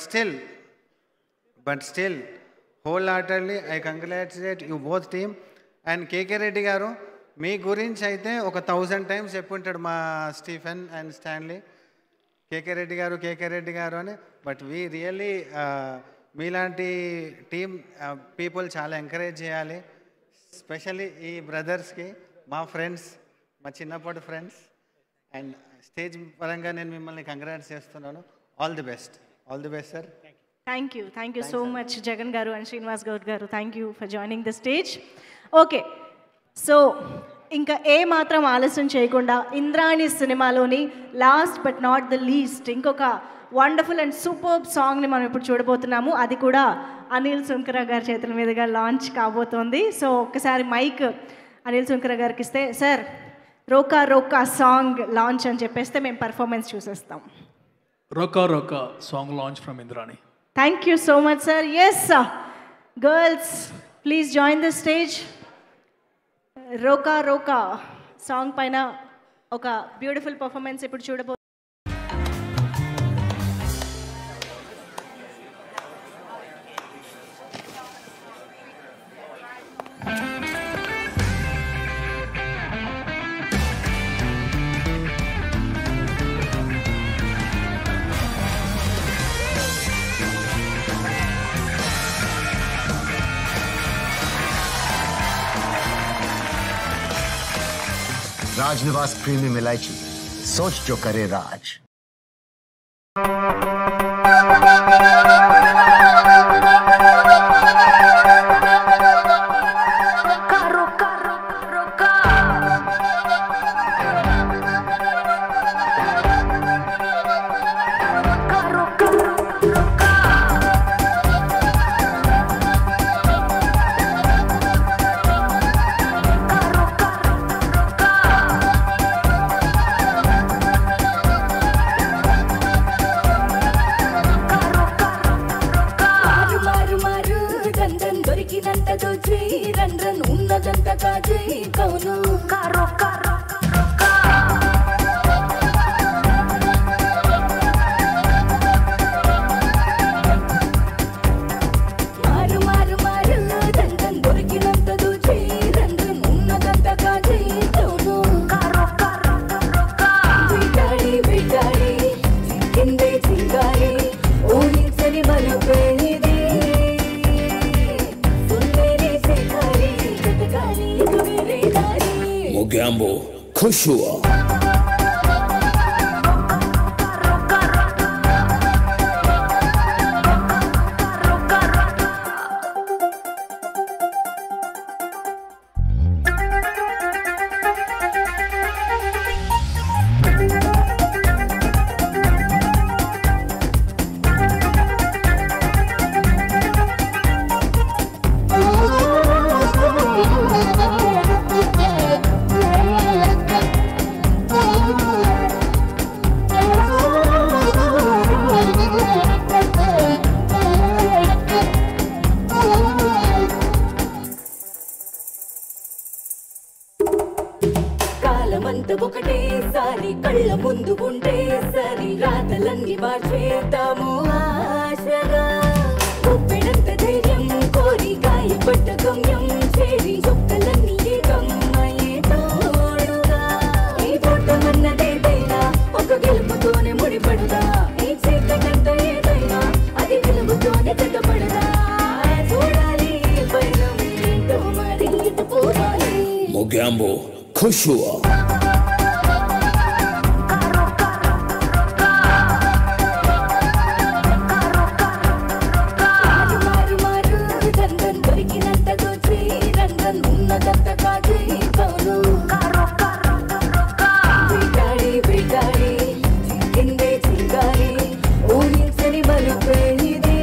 still wholeheartedly I congratulate you both team. And KK Reddy garu, మీ గురించి అయితే ఒక 1000 times చెప్పుంటాడు మా Stephen and Stanley. KK Reddy garu అని. బట్ వీ రియల్లీ మీలాంటి టీమ్ పీపుల్ చాలా ఎంకరేజ్ చేయాలి. స్పెషల్లీ ఈ బ్రదర్స్కి, మా ఫ్రెండ్స్, మా చిన్నప్పటి ఫ్రెండ్స్. అండ్ స్టేజ్ పరంగా నేను మిమ్మల్ని కంగ్రాట్స్ చేస్తున్నాను. All the best sir. Thank you so much Jagan garu and Srinivas Goud garu. Thank you for joining the stage. Okay, so ఇంకా ఏ మాత్రం ఆలస్యం చేయకుండా ఇంద్రాణి సినిమాలోని last but not the least ఇంకొక వండర్ఫుల్ అండ్ సూపర్బ్ సాంగ్ని మనం ఇప్పుడు చూడబోతున్నాము. అది కూడా అనిల్ సుంకర గారి చేతుల మీదుగా లాంచ్ కాబోతోంది. సో ఒక్కసారి మైక్ అనిల్ సుంకర గారికి ఇస్తే, sir Roka Roka song launch అని చెప్పేస్తే మేము పర్ఫార్మెన్స్ చూసేస్తాం. Roka Roka song launch from Indrani. Thank you so much sir. Yes girls please join the stage. Roka Roka song పైన ఒక బ్యూటిఫుల్ పర్ఫార్మెన్స్ ఇప్పుడు చూడబో. राजनिवास प्रीमियम इलायची, सोच जो करे राज। Mogambo, खुश हुआ కాలమంతా ఒకటేసారి కళ్ళ ముందు ఉంటే సరి రాతలన్నీ మార్చేద్దాము ఆశగా ఉప్పెడంత ధైర్యం కోరి గాయపడ్డ గమ్యం చేరి చొక్కలన్నీ ఏకమయ్యే తోడుగా ఈ పోటమన్నదేదైనా ఒక గెలుపుతోనే ముడిపడదా ఈ చీకటంత ఏదైనా అది వెలుగుతోనే జతపడదా చూడాలి పైన ఏంటో మరి ఇటు పోవాలి Mogambo, खुश हुआ మారు మారు దండం దొరికినంత దోచి రంగం ఉన్నదంత కాజీ పౌరు వేటాడి వేటాడి చిక్కిందే చింగారి ఊహించని మలుపే ఇది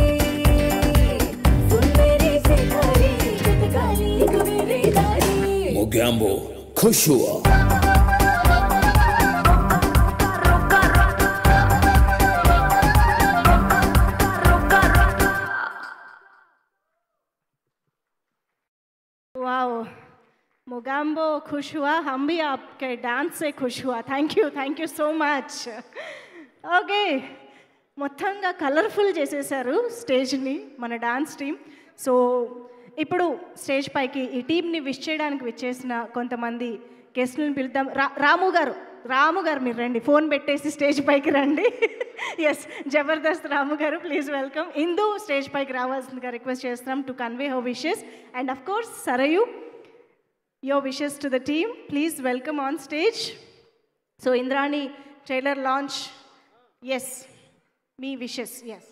సుందరి శిఖరి జతగాలి వేరే దారి Mogambo, खुश हुआ वाओ मोगाम्बो खुश हुआ हम भी आपके डांस से खुश हुआ thank you so much okay మొత్తంగా కలర్ఫుల్ చేసేసారు స్టేజ్ని మన డాన్స్ టీం సో ఇప్పుడు స్టేజ్ పైకి ఈ టీంని విష్ చేయడానికి విచ్చేసిన కొంతమంది గెస్ట్లను పిలుద్దాం రాము గారు మీరు రండి ఫోన్ పెట్టేసి స్టేజ్ పైకి రండి ఎస్ జబర్దస్త్ రాము గారు ప్లీజ్ వెల్కమ్ ఇందు స్టేజ్ పైకి రావాల్సిందిగా రిక్వెస్ట్ చేస్తున్నాం to convey her wishes and of course Sarayu your wishes to the team please welcome on stage so Indrani trailer launch yes మీ wishes yes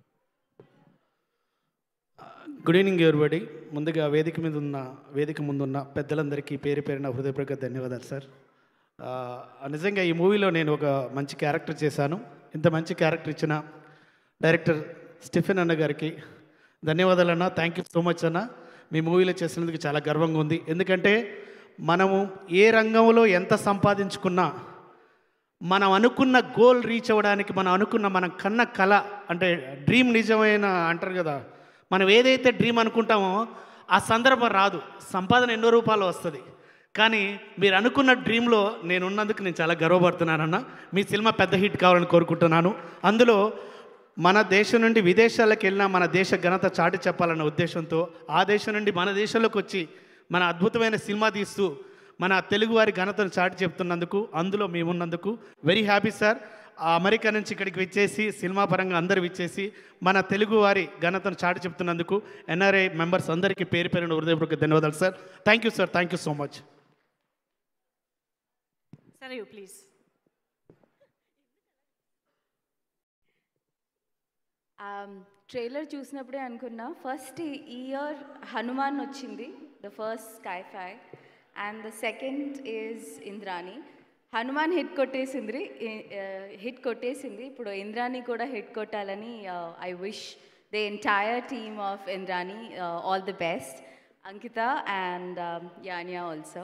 good evening everybody ముందుగా వేదిక ముందున్న పెద్దలందరికీ పేరు పేరున హృదయపూర్వక ధన్యవాదాలు సార్ నిజంగా ఈ మూవీలో నేను ఒక మంచి క్యారెక్టర్ చేశాను ఇంత మంచి క్యారెక్టర్ ఇచ్చిన డైరెక్టర్ స్టీఫెన్ అన్న గారికి ధన్యవాదాలు అన్న థ్యాంక్ యూ సో మచ్ అన్న మీ మూవీలో చేసినందుకు చాలా గర్వంగా ఉంది ఎందుకంటే మనము ఏ రంగంలో ఎంత సంపాదించుకున్నా మనం అనుకున్న గోల్ రీచ్ అవ్వడానికి మనం కన్న కళ అంటే డ్రీమ్ నిజమైన అంటారు కదా మనం ఏదైతే డ్రీమ్ అనుకుంటామో ఆ సందర్భం రాదు సంపాదన ఎన్నో రూపాయలు వస్తుంది కానీ మీరు అనుకున్న డ్రీమ్లో నేను ఉన్నందుకు నేను చాలా గర్వపడుతున్నానన్న మీ సినిమా పెద్ద హిట్ కావాలని కోరుకుంటున్నాను అందులో మన దేశం నుండి విదేశాలకు వెళ్ళినా మన దేశ ఘనత చాటి చెప్పాలన్న ఉద్దేశంతో ఆ దేశం నుండి మన దేశంలోకి వచ్చి మన అద్భుతమైన సినిమా తీస్తూ మన తెలుగువారి ఘనతను చాటి చెప్తున్నందుకు అందులో మేమున్నందుకు వెరీ హ్యాపీ సార్ అమెరికా నుంచి ఇక్కడికి విచ్చేసి సినిమా పరంగా అందరు విచ్చేసి మన తెలుగువారి ఘనతను చాటి చెప్తున్నందుకు ఎన్ఆర్ఐ మెంబర్స్ అందరికీ పేరు పేరున హృదయపూర్వక ధన్యవాదాలు sir thank you sir thank you so much Sarayu please trailer చూసినప్పుడే అనుకున్నా ఫస్ట్ ఇయర్ హనుమాన్ వచ్చింది the first scifi and the second is Indrani Hanuman hit కొట్టేసింది ఇప్పుడు ఇంద్రాణి కూడా హిట్ కొట్టాలని I wish the entire team of Indrani all the best Ankita and యానియా also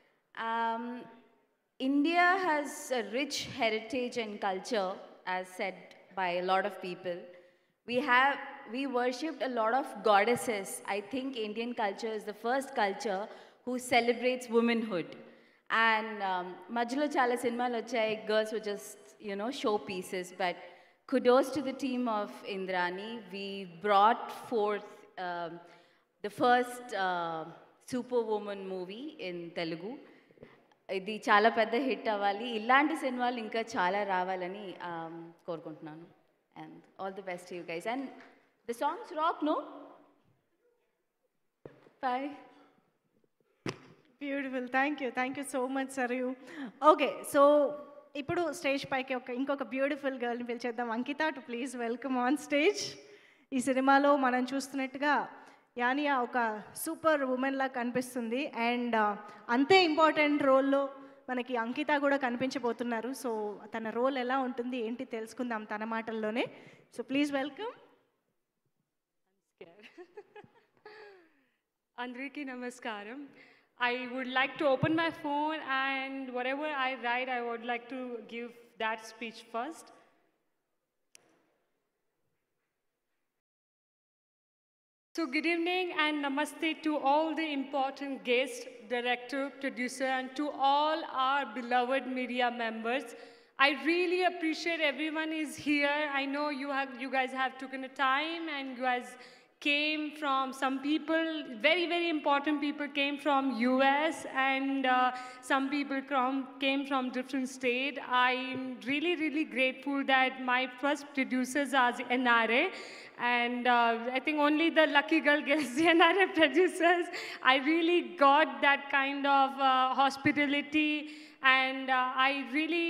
India has a rich heritage and culture, as said by a lot of people. We worshipped a lot of goddesses. I think Indian culture is the first culture who celebrates womanhood. And majhlo chala cinemalu vachayi, girls were just, show pieces. But kudos to the team of Indrani. We brought forth the first superwoman movie in Telugu. ఇది చాలా పెద్ద hit అవ్వాలి ఇలాంటి సినిమాలు ఇంకా చాలా రావాలని కోరుకుంటున్నాను and all the best you guys and the songs rock no by beautiful. Thank you so much Sarayu. Okay, so ఇప్పుడు స్టేజ్ పైకి ఇంకొక బ్యూటిఫుల్ గర్ల్ని పిలిచేద్దాం. Ankita to please welcome on stage. ఈ సినిమాలో మనం చూస్తున్నట్టుగా యానియా ఒక సూపర్ ఉమెన్ లా కనిపిస్తుంది అండ్ అంతే ఇంపార్టెంట్ రోల్లో మనకి అంకిత కూడా కనిపించబోతున్నారు. సో తన రోల్ ఎలా ఉంటుంది ఏంటి తెలుసుకుందాం తన మాటల్లోనే. So please welcome. Andriki Namaskaram. I would like to open my phone and whatever I write, I would like to give that speech first. So good evening and namaste to all the important guests, director, producer, and to all our beloved media members. I really appreciate everyone is here. I know you guys have taken the time and you guys came from some people, very, very important people came from US and some people came from different state. I'm really, really grateful that my first producers are the NRA and I think only the lucky girl gets the NRA producers. I really got that kind of hospitality and I really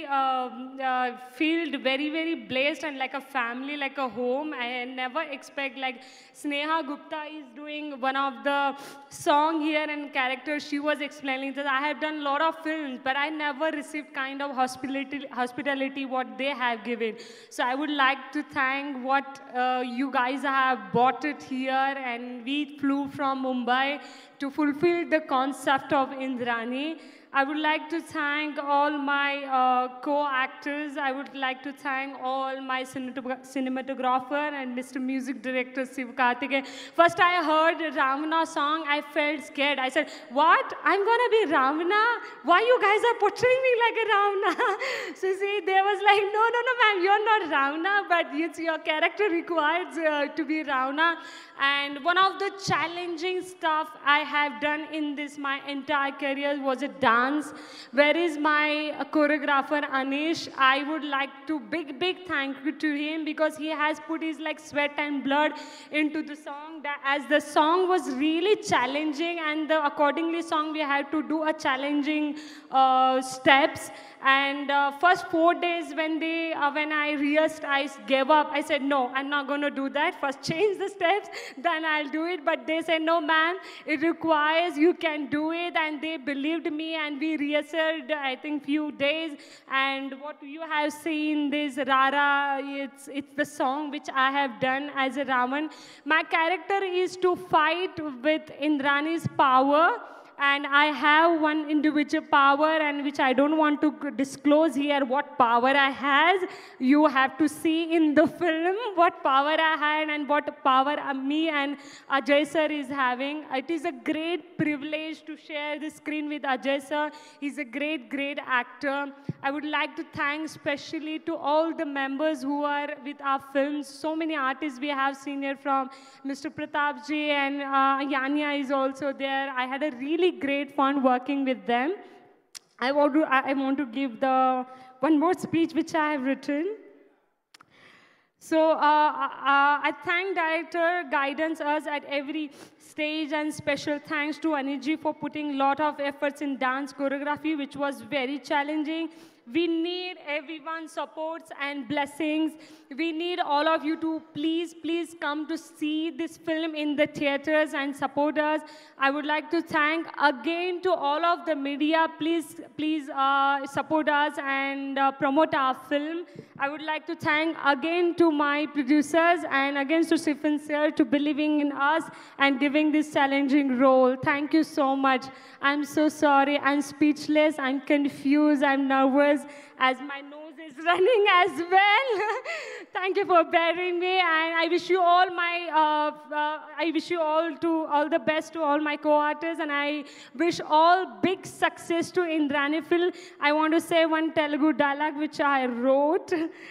feel very, very blessed and like a family, like a home. I never expect like Sneha Gupta is doing one of the song here and character. She was explaining that I have done a lot of films, but I never received kind of hospitality what they have given. So I would like to thank what you guys have bought it here, and we flew from Mumbai to fulfill the concept of Indrani. I would like to thank all my co-actors. I would like to thank all my cinematographer and Mr. Music Director Siv Karthikeyan. First I heard Ravana song, I felt scared. I said, what? I'm gonna be Ravana? Why you guys are portraying me like a Ravana? So see, they was like, no, ma'am, you're not Ravana, but it's your character requires to be Ravana. And one of the challenging stuff I have done in this my entire career was a dance. Where is my choreographer Anish? I would like to big thank you to him because he has put his like sweat and blood into the song. That as the song was really challenging and the accordingly song we had to do a challenging steps. And first 4 days when I rehearsed, I gave up. I said, no, I'm not going to do that. First change the steps, then I'll do it. But they said, no, ma'am, it requires, you can do it. And they believed me and we rehearsed, I think, few days. And what you have seen, this Rara, it's the song which I have done as a Raman. My character is to fight with Indrani's power. And I have one individual power and which I don't want to disclose here what power I has. You have to see in the film what power I had and what power me and Ajay sir is having. It is a great privilege to share the screen with Ajay sir. He's a great actor. I would like to thank especially to all the members who are with our films. So many artists we have seen here from Mr. Pratap ji and Yanya is also there. I had a really great fun working with them. I want to give the one more speech which I have written. So I thank director guidance us at every stage and special thanks to Aniji for putting a lot of efforts in dance choreography which was very challenging. We need everyone's supports and blessings. We need all of you to please come to see this film in the theaters and support us. I would like to thank again to all of the media. Please support us and promote our film. I would like to thank again to my producers and again to Stephen sir to believing in us and giving this challenging role. Thank you so much. I'm so sorry. I'm speechless. I'm confused. I'm nervous as my nose is running as well. Thank you for bearing me, and I wish you all all the best to all my co-artists, and I wish all big success to Indrani film. I want to say one Telugu dialogue which I wrote.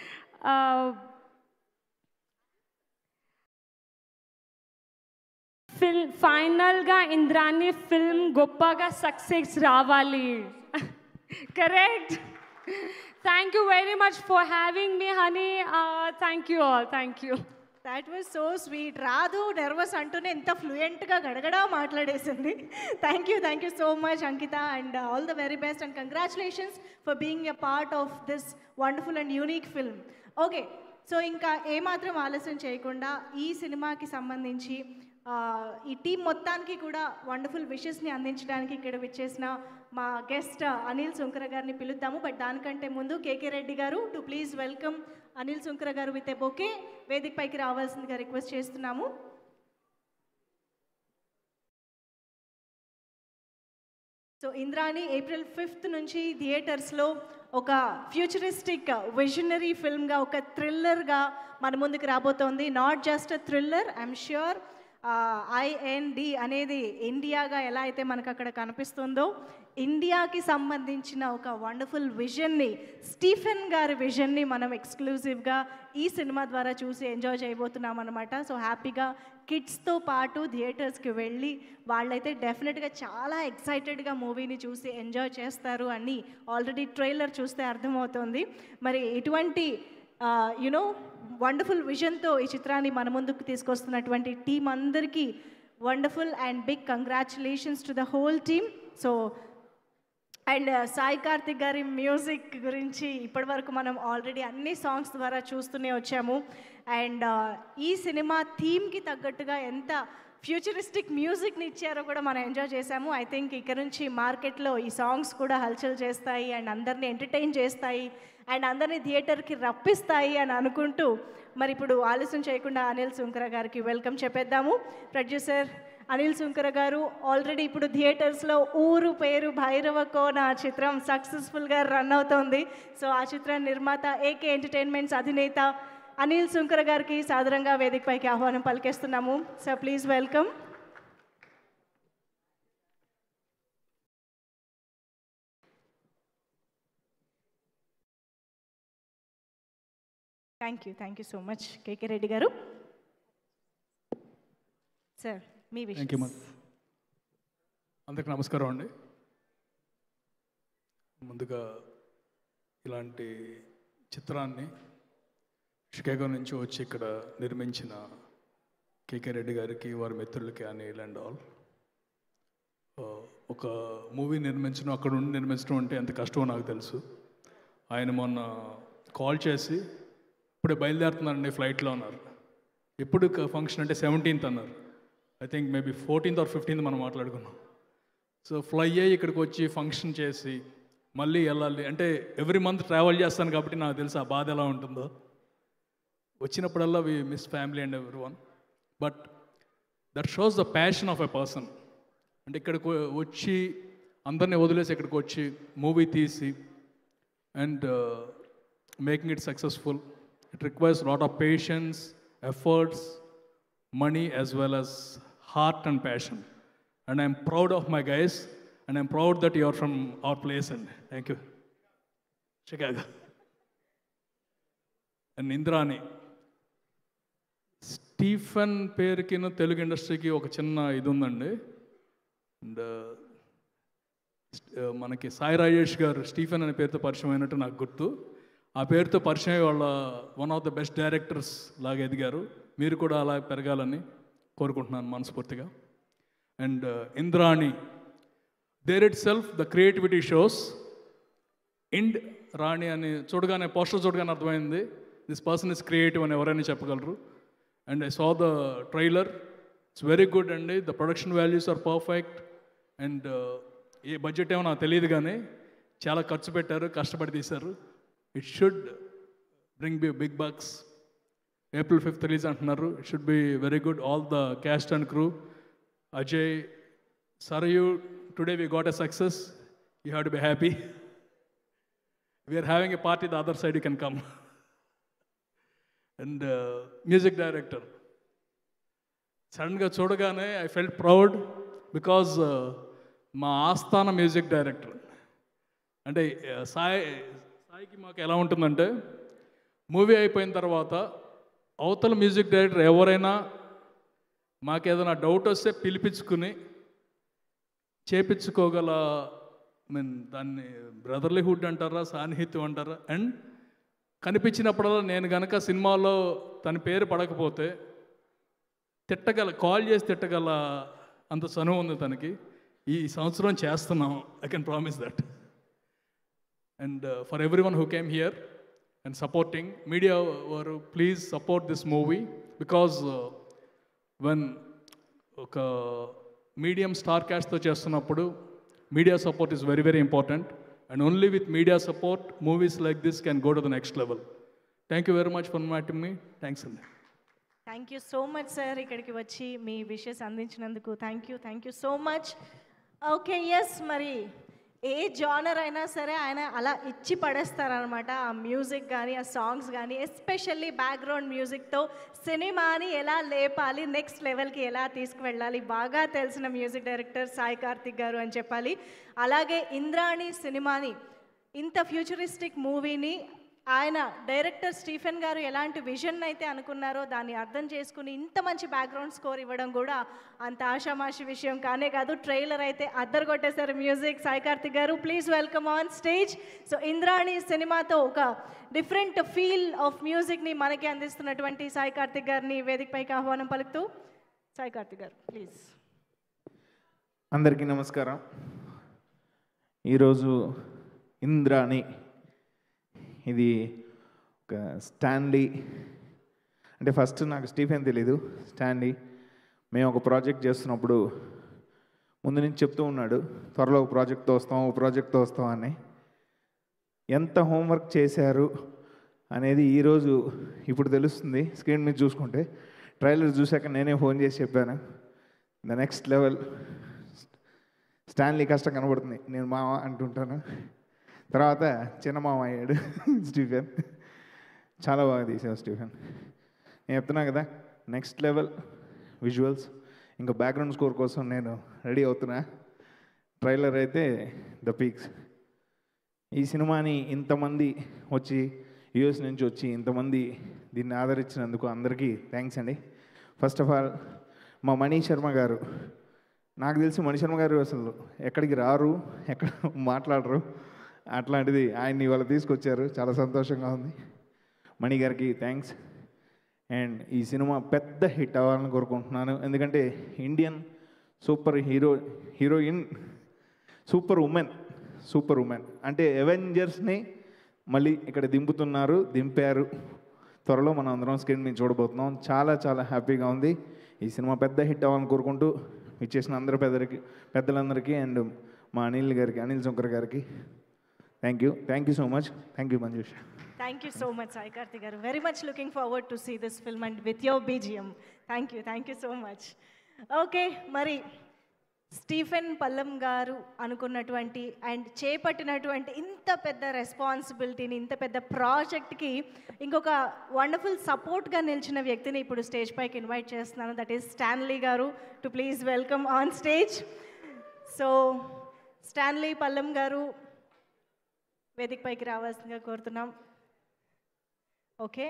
Final ga Indrani film goppaga success ravali. Correct? Thank you very much for having me, honey. Thank you all. Thank you. That was so sweet. రాదు nervous అంటూనే ఎంత ఫ్లూయెంట్గా గడగడా మాట్లాడేసింది. Thank you so much Ankita, and all the very best and congratulations for being a part of this wonderful and unique film. Okay, so ఇంకా ఏమాత్రం ఆలస్యం చేయకుండా ఈ సినిమాకి సంబంధించి ఈ టీం మొత్తానికి కూడా వండర్ఫుల్ విషెస్ని అందించడానికి ఇక్కడ విచ్చేసిన మా గెస్ట్ అనిల్ సుంకర గారిని పిలుద్దాము. బట్ దానికంటే ముందు KK Reddy garu to please welcome Anil Sunkara garu with a bouquet వేదిక పైకి రావాల్సిందిగా రిక్వెస్ట్ చేస్తున్నాము. సో ఇంద్రాణి April 5th నుంచి థియేటర్స్లో ఒక ఫ్యూచరిస్టిక్ విజనరీ ఫిల్మ్గా, ఒక థ్రిల్లర్గా మన ముందుకు రాబోతోంది. Not just a thriller, I'm sure IND అనేది ఇండియాగా ఎలా అయితే మనకు అక్కడ కనిపిస్తుందో, ఇండియాకి సంబంధించిన ఒక వండర్ఫుల్ విజన్ని, స్టీఫెన్ గారి విజన్ని మనం ఎక్స్క్లూజివ్గా ఈ సినిమా ద్వారా చూసి ఎంజాయ్ చేయబోతున్నాం అనమాట. సో హ్యాపీగా కిడ్స్తో పాటు థియేటర్స్కి వెళ్ళి వాళ్ళైతే డెఫినెట్గా చాలా ఎక్సైటెడ్గా మూవీని చూసి ఎంజాయ్ చేస్తారు అని ఆల్రెడీ ట్రైలర్ చూస్తే అర్థమవుతుంది. మరి ఇటువంటి యునో వండర్ఫుల్ విజన్తో ఈ చిత్రాన్ని మన ముందుకు తీసుకొస్తున్నటువంటి టీం అందరికీ wonderful and big congratulations to the whole team. So and Sai Kartik గారి మ్యూజిక్ గురించి ఇప్పటివరకు మనం ఆల్రెడీ అన్ని సాంగ్స్ ద్వారా చూస్తూనే వచ్చాము. అండ్ ఈ సినిమా థీమ్కి తగ్గట్టుగా ఎంత ఫ్యూచరిస్టిక్ మ్యూజిక్ని ఇచ్చారో కూడా మనం ఎంజాయ్ చేశాము. ఐ థింక్ ఇక్కడ నుంచి మార్కెట్లో ఈ సాంగ్స్ కూడా హల్చల్ చేస్తాయి అండ్ అందరినీ ఎంటర్టైన్ చేస్తాయి అండ్ అందరినీ థియేటర్కి రప్పిస్తాయి అని అనుకుంటూ మరి ఇప్పుడు ఆలస్యం చేయకుండా అనిల్ సుంకర గారికి వెల్కమ్ చెప్పేద్దాము. ప్రొడ్యూసర్ అనిల్ సుంకర గారు ఆల్రెడీ ఇప్పుడు థియేటర్స్లో ఊరు పేరు భైరవ కోన చిత్రం సక్సెస్ఫుల్గా రన్ అవుతోంది. సో ఆ చిత్ర నిర్మాత AK ఎంటర్టైన్మెంట్స్ అధినేత అనిల్ సుంకర గారికి సాదరంగా వేదికపైకి ఆహ్వానం పలికేస్తున్నాము. So please welcome. Thank you so much KK Reddy garu. Sir మీ విషయం. Thank you. అందరికి నమస్కారం అండి. ముందుగా ఇలాంటి చిత్రాన్ని షికాగో నుంచి వచ్చి ఇక్కడ నిర్మించిన కేకే రెడ్డి గారికి, వారి మిత్రులకి, అనిల్ అండ్ ఆల్, ఒక మూవీ నిర్మించడం, అక్కడ ఉండి నిర్మించడం అంటే ఎంత కష్టమో నాకు తెలుసు. ఆయన మొన్న కాల్ చేసి ఇప్పుడే బయలుదేరుతున్నారండి, ఫ్లైట్లో ఉన్నారు. ఎప్పుడు ఫంక్షన్ అంటే 17th అన్నారు. I think maybe 14th or 15th మనం మాట్లాడుకున్నాం. సో ఫ్లై అయ్యి ఇక్కడికి వచ్చి ఫంక్షన్ చేసి మళ్ళీ వెళ్ళాలి అంటే ఎవ్రీ మంత్ ట్రావెల్ చేస్తాను కాబట్టి నాకు తెలుసు ఆ బాధ ఎలా ఉంటుందో. వచ్చినప్పుడల్లా we miss family and everyone, but that shows the passion of a person. అంటే ఇక్కడికి వచ్చి అందరినీ వదిలేసి ఇక్కడికి వచ్చి మూవీ తీసి and making it successful. It requires a lot of patience, efforts, money, as well as heart and passion. And I'm proud of my guys, and I'm proud that you're from our place. And thank you, Chicago. And Indrani, Stephen పేరుకిను తెలుగు ఇండస్ట్రీకి ఒక చిన్న ఇది ఉందండి. And మనకి సాయి రాజేష్ గారు Stephen అనే పేరుతో పరిచయం అయినట్టు నాకు గుర్తు. ఆ పేరుతో పరిచయం వాళ్ళ one of the best directors లాగా ఎదిగారు. మీరు కూడా అలా పెరగాలని కోరుకుంటున్నాను మనస్ఫూర్తిగా. And Indrani, there itself the creativity shows. Indrani అని చూడగానే, పోస్టర్ చూడగానే అర్థమైంది దిస్ పర్సన్ ఇస్ క్రియేటివ్ అని ఎవరైనా చెప్పగలరు. And I saw the trailer, it's very good అండి. The production values are perfect. And ఏ బడ్జెట్ ఏమో నాకు తెలియదు కానీ చాలా ఖర్చు పెట్టారు, కష్టపడి తీశారు. It should bring big bucks. April 5th release antunaru. It should be very good. All the cast and crew. Ajay, Sarayu, today we got a success. You have to be happy. We are having a party the other side, you can come. And music director. Suddenly chodagane I felt proud because మా ఆస్థాన music director అంటే సాయికి మాకు ఎలా ఉంటుందంటే, movie అయిపోయిన తర్వాత అవతల మ్యూజిక్ డైరెక్టర్ ఎవరైనా మాకేదైనా డౌట్ వస్తే పిలిపించుకుని చేపించుకోగల, దాన్ని బ్రదర్లీహుడ్ అంటారా, సాన్నిహిత్యం అంటారా, అండ్ కనిపించినప్పుడల్లా నేను కనుక సినిమాలో తన పేరు పడకపోతే కాల్ చేసి తిట్టగల అంత చనువు ఉంది తనకి. ఈ సంవత్సరం చేస్తున్నాం, I can promise that. And for everyone who came here and supporting media వారు, please support this movie because when ఒక మీడియం స్టార్ క్యాస్ట్తో చేస్తున్నప్పుడు media support is very very important. And only with media support, movies like this can go to the next level. Thank you very much for inviting me. Thanks, Andy. Thank you so much sir, ఇక్కడికి వచ్చి మీ wishes అందించినందుకు thank you so much. Okay, yes, మరి ఏ genre అయినా సరే ఆయన అలా ఇచ్చి పడేస్తారనమాట. ఆ మ్యూజిక్ కానీ, ఆ సాంగ్స్ కానీ, ఎస్పెషల్లీ బ్యాక్గ్రౌండ్ మ్యూజిక్తో సినిమాని ఎలా లేపాలి, నెక్స్ట్ లెవెల్కి ఎలా తీసుకువెళ్ళాలి బాగా తెలిసిన మ్యూజిక్ డైరెక్టర్ సాయి కార్తిక్ గారు అని చెప్పాలి. అలాగే ఇంద్రాణి సినిమాని, ఇంత ఫ్యూచరిస్టిక్ మూవీని ఆయన డైరెక్టర్ స్టీఫెన్ గారు ఎలాంటి విజన్ అయితే అనుకున్నారో దాన్ని అర్థం చేసుకుని ఇంత మంచి బ్యాక్గ్రౌండ్ స్కోర్ ఇవ్వడం కూడా అంత ఆషామాషి విషయం కానే కాదు. ట్రైలర్ అయితే అద్దరు కొట్టేశారు music. Sai Karthik garu, please welcome on stage. So Indrani సినిమాతో ఒక డిఫరెంట్ ఫీల్ ఆఫ్ మ్యూజిక్ని మనకి అందిస్తున్నటువంటి సాయి కార్తిక్ గారిని వేదికపైకి ఆహ్వానం పలుకుతూ, సాయి కార్తిక్ గారు ప్లీజ్. అందరికీ నమస్కారం. ఈరోజు ఇంద్రాణి, ఇది ఒక స్టాన్లీ, అంటే ఫస్ట్ నాకు స్టీఫెన్ తెలీదు, స్టాన్లీ. మేము ఒక ప్రాజెక్ట్ చేస్తున్నప్పుడు ముందు నుంచి చెప్తూ ఉన్నాడు, త్వరలో ఒక ప్రాజెక్ట్తో వస్తాం అని. ఎంత హోంవర్క్ చేశారు అనేది ఈరోజు ఇప్పుడు తెలుస్తుంది స్క్రీన్ మీద చూసుకుంటే. ట్రైలర్ చూశాక నేనే ఫోన్ చేసి చెప్పాను, ద నెక్స్ట్ లెవెల్. స్టాన్లీ కష్టం కనబడుతుంది, నేను మామ అంటుంటాను. తర్వాత చిన్న మామ అయ్యాడు స్టీఫెన్. చాలా బాగా తీసావు స్టీఫెన్. నేను చెప్తున్నా కదా, నెక్స్ట్ లెవెల్ విజువల్స్. ఇంకా బ్యాక్గ్రౌండ్ స్కోర్ కోసం నేను రెడీ అవుతున్నా. ట్రైలర్ అయితే ద పీక్స్. ఈ సినిమాని ఇంతమంది వచ్చి, యూఎస్ నుంచి వచ్చి ఇంతమంది దీన్ని ఆదరించినందుకు అందరికీ థ్యాంక్స్ అండి. ఫస్ట్ ఆఫ్ ఆల్ మా మణి శర్మ గారు, నాకు తెలిసి మణి శర్మ గారు అసలు ఎక్కడికి రారు, ఎక్కడ మాట్లాడరు, అట్లాంటిది ఆయన్ని ఇవాళ తీసుకొచ్చారు. చాలా సంతోషంగా ఉంది. మణి గారికి థ్యాంక్స్. అండ్ ఈ సినిమా పెద్ద హిట్ అవ్వాలని కోరుకుంటున్నాను. ఎందుకంటే ఇండియన్ హీరోయిన్, సూపర్ ఉమెన్ అంటే అవెంజర్స్ని మళ్ళీ ఇక్కడ దింపారు. త్వరలో మనం అందరం స్క్రీన్ మీద చూడబోతున్నాం. చాలా చాలా హ్యాపీగా ఉంది. ఈ సినిమా పెద్ద హిట్ అవ్వాలని కోరుకుంటూ ఇచ్చేసిన అందరూ పెద్దలందరికీ అండ్ మా అనిల్ శంకర్ గారికి thank you so much. Thank you Manjusha. Thank you so much Sai Karthik garu. Very much looking forward to see this film and with your BGM. Thank you so much. Okay, మరి స్టీఫెన్ పల్లం గారు అనుకున్నటువంటి అండ్ చేపట్టినటువంటి ఇంత పెద్ద రెస్పాన్సిబిలిటీని, ఇంత పెద్ద ప్రాజెక్ట్కి ఇంకొక వండర్ఫుల్ సపోర్ట్గా నిలిచిన వ్యక్తిని ఇప్పుడు స్టేజ్ పైకి ఇన్వైట్ చేస్తున్నాను. That is Stanley garu. To please welcome on stage. So Stanley Pallam garu వేదిక పైకి రావాల్సిందిగా కోరుతున్నాం. ఓకే,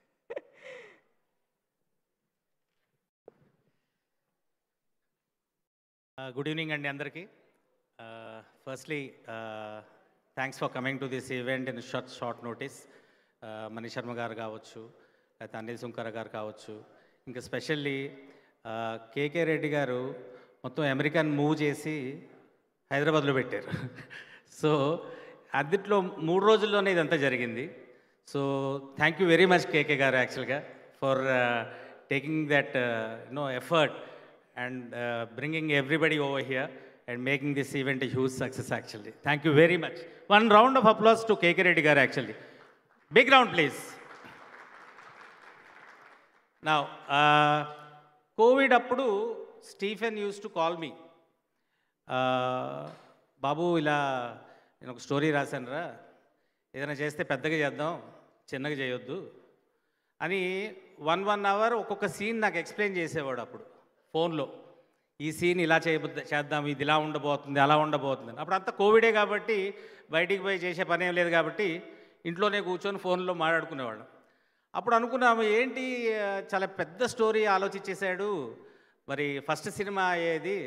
గుడ్ ఈవినింగ్ అండి అందరికీ. Firstly thanks for coming to this event in short notice. Manish Sharma garu కావచ్చు, లేకపోతే అనిల్ శంకర్ గారు కావచ్చు, ఇంకా స్పెషల్లీ కేకే రెడ్డి గారు మొత్తం అమెరికన్ మూవ్ చేసి హైదరాబాద్లో పెట్టారు. సో అదిట్లో 3 రోజుల్లోనే ఇదంతా జరిగింది. So thank you very much KK garu యాక్చువల్గా for taking that effort and bringing everybody over here and making this event a huge success actually. Thank you very much. One round of applause to KK Reddy garu actually. Big round please. Now, COVID appudu Stephen used to call me. Babu ila నేను ఒక story రాశాను రా, ఏదైనా చేస్తే పెద్దగా చేద్దాం, చిన్నగా చేయొద్దు అని 1 hour ఒక్కొక్క సీన్ నాకు ఎక్స్ప్లెయిన్ చేసేవాడు అప్పుడు ఫోన్లో. ఈ సీన్ ఇలా చేద్దాం, ఇది ఇలా ఉండబోతుంది, అలా ఉండబోతుంది. అప్పుడు అంతా కోవిడే కాబట్టి బయటికి పోయి చేసే పని ఏం లేదు కాబట్టి ఇంట్లోనే కూర్చొని ఫోన్లో మాట్లాడుకునేవాళ్ళం. అప్పుడు అనుకున్నాము ఏంటి చాలా పెద్ద స్టోరీ ఆలోచించేశాడు, మరి ఫస్ట్ సినిమా అయ్యేది,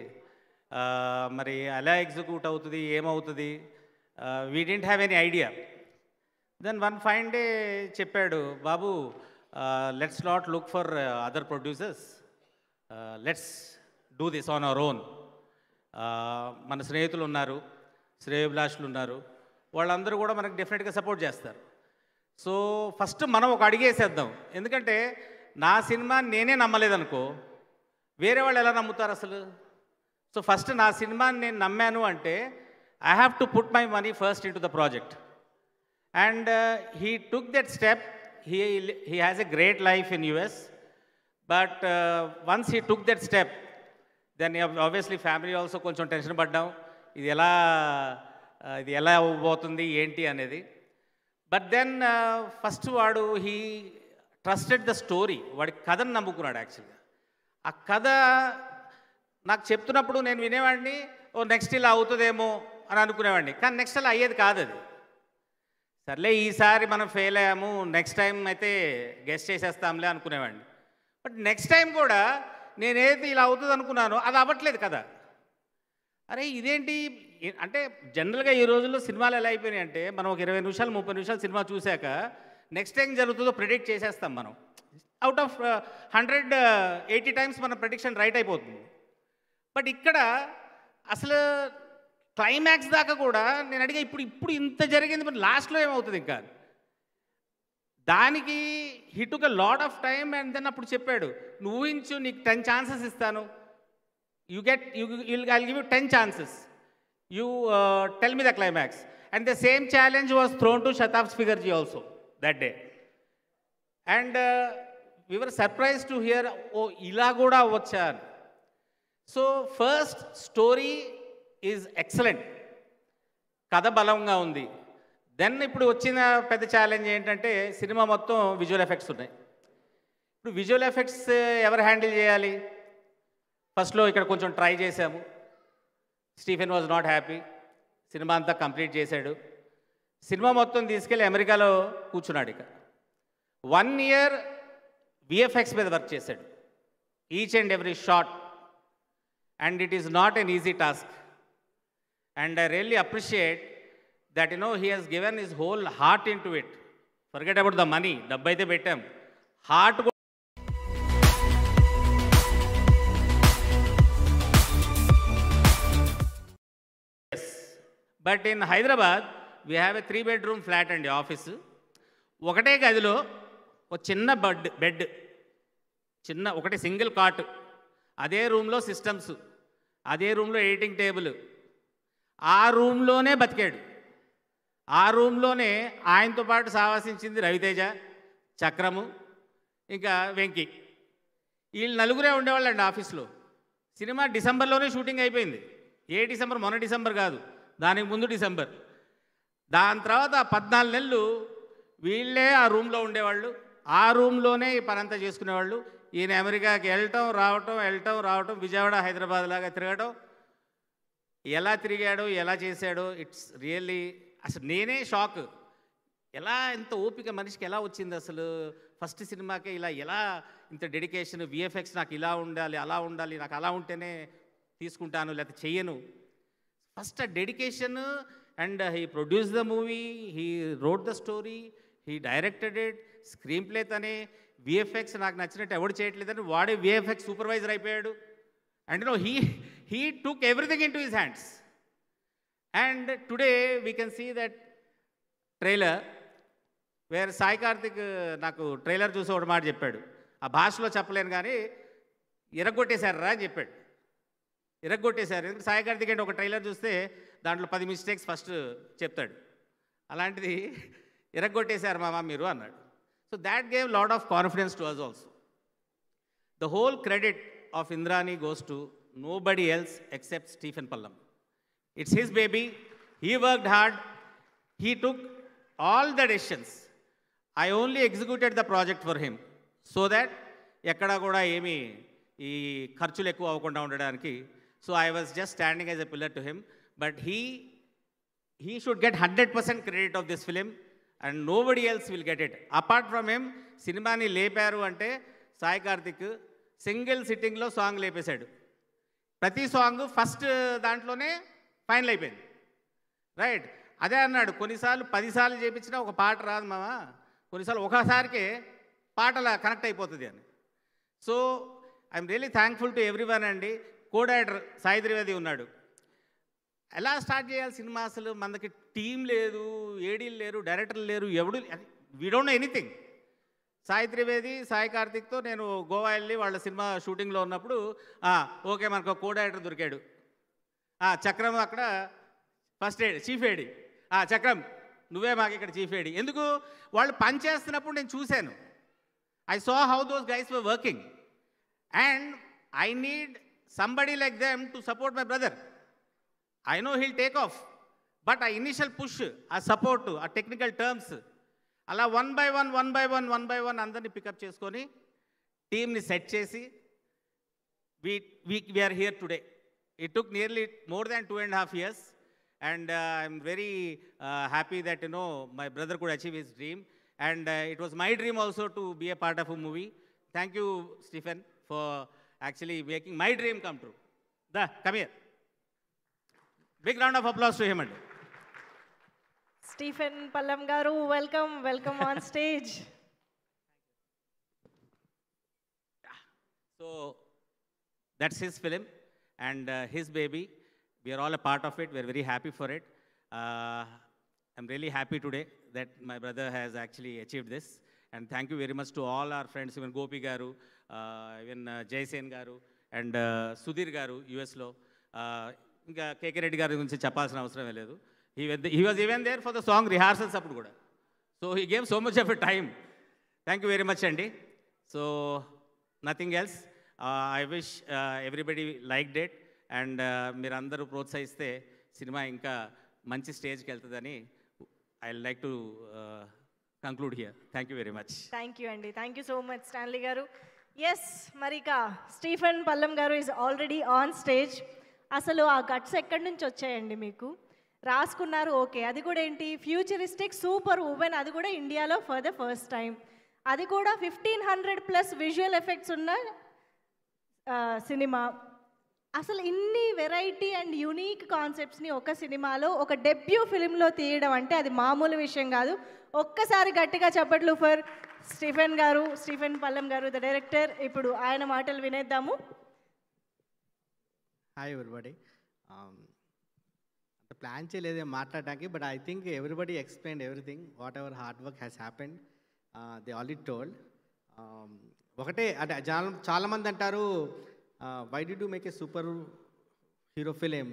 మరి ఎలా ఎగ్జిక్యూట్ అవుతుంది, ఏమవుతుంది, we didn't have any idea. Then one fine day చెప్పాడు, బాబు let's not look for other producers, let's do this on our own. మన స్నేహితులు ఉన్నారు, శ్రేయోభిలాషులు ఉన్నారు, వాళ్ళందరూ కూడా మనకు డెఫినెట్గా సపోర్ట్ చేస్తారు. సో ఫస్ట్ మనం ఒక అడిగేసేద్దాం. ఎందుకంటే నా సినిమా నేనే నమ్మలేదనుకో, వేరే వాళ్ళు ఎలా నమ్ముతారు అసలు? సో ఫస్ట్ నా సినిమాని నేను నమ్మాను అంటే I have to put my money first into the project. And he took that step. He has a great life in US. But once he took that step, then obviously family also కొంచెం tension పడ్డాం, ఇది ఎలా అవ్వబోతుంది ఏంటి అనేది. But then first వాడు he trusted the story. వాడి కథను నమ్ముకున్నాడు. యాక్చువల్గా ఆ కథ నాకు చెప్తున్నప్పుడు నేను వినేవాడిని, నెక్స్ట్ ఇలా అవుతుందేమో అని అనుకునేవాడిని. కానీ నెక్స్ట్ అలా అయ్యేది కాదు. అది సర్లే ఈసారి మనం ఫెయిల్ అయ్యాము, నెక్స్ట్ టైం అయితే గెస్ట్ చేసేస్తాంలే అనుకునేవాడిని. బట్ నెక్స్ట్ టైం కూడా నేనేది ఇలా అవుతుంది అనుకున్నానో అది అవ్వట్లేదు కదా. అరే ఇదేంటి అంటే జనరల్గా ఈ రోజుల్లో సినిమాలు ఎలా అయిపోయినాయి అంటే, మనం ఒక 20 నిమిషాలు 30 నిమిషాలు సినిమా చూశాక నెక్స్ట్ టైం జరుగుతుందో ప్రిడిక్ట్ చేసేస్తాం మనం. అవుట్ ఆఫ్ 180 టైమ్స్ మన ప్రిడిక్షన్ రైట్ అయిపోతుంది. బట్ ఇక్కడ అసలు క్లైమాక్స్ దాకా కూడా నేను అడిగా, ఇప్పుడు ఇంత జరిగింది, మరి లాస్ట్లో ఏమవుతుంది ఇంకా దానికి. He took a lot of time. And then అప్పుడు చెప్పాడు, నువ్వు ఊహించు, నీకు 10 ఛాన్సెస్ ఇస్తాను, I'll give you 10 chances. You tell me the climax. And the same challenge was thrown to Shatabd Figarji also that day. And we were surprised to hear, oh, ila kuda avvacha. So first story is excellent. Kada balanga undi. Then ఇప్పుడు వచ్చిన పెద్ద challenge ఏంటంటే cinema మొత్తం visual effects ఉన్నాయి. ఇప్పుడు visual effects ఎవరు handle చేయాలి? ఫస్ట్లో ఇక్కడ కొంచెం ట్రై చేశాము. Stephen was not happy. సినిమా అంతా కంప్లీట్ చేశాడు. సినిమా మొత్తం తీసుకెళ్ళి అమెరికాలో కూర్చున్నాడు. ఇక 1 year విఎఫ్ఎక్స్ మీద వర్క్ చేశాడు, each and every shot. And it is not an easy task. And I really appreciate that he has given his whole heart into it. Forget about the money, డబ్బు అయితే పెట్టాం, heart. But in Hyderabad we have a 3-bedroom flat అండి, office. ఒకటే గదిలో ఒక చిన్న bed, చిన్న ఒకటి సింగిల్ కాట్, అదే రూమ్లో సిస్టమ్స్, అదే రూమ్లో ఎడిటింగ్ టేబుల్. ఆ రూమ్లోనే బతికాడు. ఆ రూమ్లోనే ఆయనతో పాటు సావాసించింది రవితేజ, చక్రము, ఇంకా వెంకీ. వీళ్ళు నలుగురే ఉండేవాళ్ళండి ఆఫీస్లో. సినిమా డిసెంబర్లోనే షూటింగ్ అయిపోయింది. ఏ డిసెంబర్? మొన్న డిసెంబర్ కాదు, దానికి ముందు డిసెంబర్. దాని తర్వాత 14 నెలలు వీళ్ళే ఆ రూమ్లో ఉండేవాళ్ళు. ఆ రూమ్లోనే ఈ పనంతా చేసుకునేవాళ్ళు. ఈయన అమెరికాకి వెళ్ళటం రావటం, విజయవాడ హైదరాబాద్ లాగా తిరగటం. ఎలా తిరిగాడో, ఎలా చేశాడో, ఇట్స్ రియల్లీ అసలు నేనే షాక్. ఎంత ఓపిక మనిషికి ఎలా వచ్చింది అసలు? ఫస్ట్ సినిమాకే ఎలా ఇంత డెడికేషన్, విఎఫ్ఎక్స్ నాకు ఇలా ఉండాలి, అలా ఉండాలి, నాకు అలా ఉంటేనే తీసుకుంటాను, లేకపోతే చెయ్యను. ఫస్ట్ ఆ dedication. And he produce the movie, he wrote the story, he directed it, screenplay తనే, విఎఫ్ఎక్స్ నాకు నచ్చినట్టు ఎవడు చేయట్లేదని వాడే విఎఫ్ఎక్స్ సూపర్వైజర్ అయిపోయాడు. And he took everything into his hands. And today we can see that trailer where Sai Karthik నాకు trailer చూసి ఒక మాట చెప్పాడు. ఆ భాషలో చెప్పలేను కానీ ఇరగొట్టేశారా అని చెప్పాడు. ఇరగొట్టేశారు. ఎందుకంటే సాయి కార్తిక్ అంటే ఒక ట్రైలర్ చూస్తే దాంట్లో 10 మిస్టేక్స్ ఫస్ట్ చెప్తాడు. అలాంటిది ఇరగొట్టేశారు మామ మీరు అన్నాడు. So that gave lot of confidence to us also. The whole credit of Indrani goes to nobody else except Stephen Pallam. It's his baby. He worked hard. He took all the decisions. I only executed the project for him so that ekkada kuda emi ee kharchulu ekku avakunda undadaniki. So I was just standing as a pillar to him. But he should get 100% credit of this film and nobody else will get it. Apart from him, cinema ni leparu ante Sai Karthik single sitting lo song lepesadu. Prati song first dantlone final అయిపోయింది, right? అదే అన్నాడు, కొన్నిసార్లు 10 సార్లు చేయించినా ఒక పాట రాదు మామ, కొన్నిసార్లు ఒకసారికే పాటలా కనెక్ట్ అయిపోతుంది అని. So I'm really thankful to everyone అండి. కో డైరెక్టర్ సాయి త్రివేది ఉన్నాడు. ఎలా స్టార్ట్ చేయాలి సినిమా, అసలు మనకి టీం లేదు, ఏడీలు లేరు, డైరెక్టర్లు లేరు, ఎవడు, we don't know anything. Sai Trivedi, Sai కార్తిక్తో నేను గోవా వెళ్ళి వాళ్ళ సినిమా షూటింగ్లో ఉన్నప్పుడు ఓకే మనకు కో డైరెక్టర్ దొరికాడు. చక్రం అక్కడ ఫస్ట్ చీఫ్ ఏడి, చక్రం నువ్వే మాకు ఇక్కడ చీఫ్ ఏడి. ఎందుకు, వాళ్ళు పని చేస్తున్నప్పుడు నేను చూశాను. I saw how those guys were working and I need somebody like them to support my brother. I know he'll take off, but ఆ ఇనిషియల్ పుష్, ఆ సపోర్ట్, ఆ టెక్నికల్ టర్మ్స్, అలా వన్ బై వన్ అందరినీ pick up చేసుకొని టీమ్ని set చేసి we are here today. It took nearly more than 2.5 years and I'm very happy that my brother could achieve his dream and it was my dream also to be a part of a movie. Thank you, Stephen, for actually making my dream come true. Come here. Big round of applause to him. Stephen Pallam garu, welcome on stage. So that's his film and his baby. We are all a part of it. We are very happy for it. I'm really happy today that my brother has actually achieved this. And thank you very much to all our friends, even Gopi garu, even Jaysen garu, and Sudhir garu, US lo. ఇంకా కేకే రెడ్డి గారి గురించి చెప్పాల్సిన అవసరమే లేదు. He was even there for the song rehearsals అప్పుడు కూడా. So he gave so much of a time. Thank you very much అండి. So nothing else. I wish everybody liked it and మీరందరూ ప్రోత్సహిస్తే సినిమా ఇంకా మంచి స్టేజ్కి వెళ్తుందని I like to conclude here. Thank you very much. Thank you అండి. Thank you so much Stanley garu. Yes, మరిక Stephen Pallam garu is already on stage. అసలు ఆ గట్స్ ఎక్కడి నుంచి వచ్చాయండి మీకు? రాసుకున్నారు, ఓకే. అది కూడా ఏంటి, ఫ్యూచరిస్టిక్ సూపర్ ఉమెన్, అది కూడా ఇండియాలో ఫర్ ద ఫస్ట్ టైం, అది కూడా 1500+ విజువల్ ఎఫెక్ట్స్ ఉన్న సినిమా. అసలు ఇన్ని వెరైటీ అండ్ యూనిక్ కాన్సెప్ట్స్ని ఒక సినిమాలో, ఒక డెబ్యూ ఫిలింలో తీయడం అంటే అది మామూలు విషయం కాదు. ఒక్కసారి గట్టిగా చప్పట్లు ఫర్ స్టీఫెన్ పల్లం గారు, ద డైరెక్టర్. ఇప్పుడు ఆయన మాటలు వినేద్దాము. Hi everybody. అంత ప్లాన్ చేయలేదే మాట్లాడడానికి, but I think everybody explain everything, whatever hard work has happened, they already told. ఒకటే అంటే చాలామంది అంటారు, why did you make a super hero film?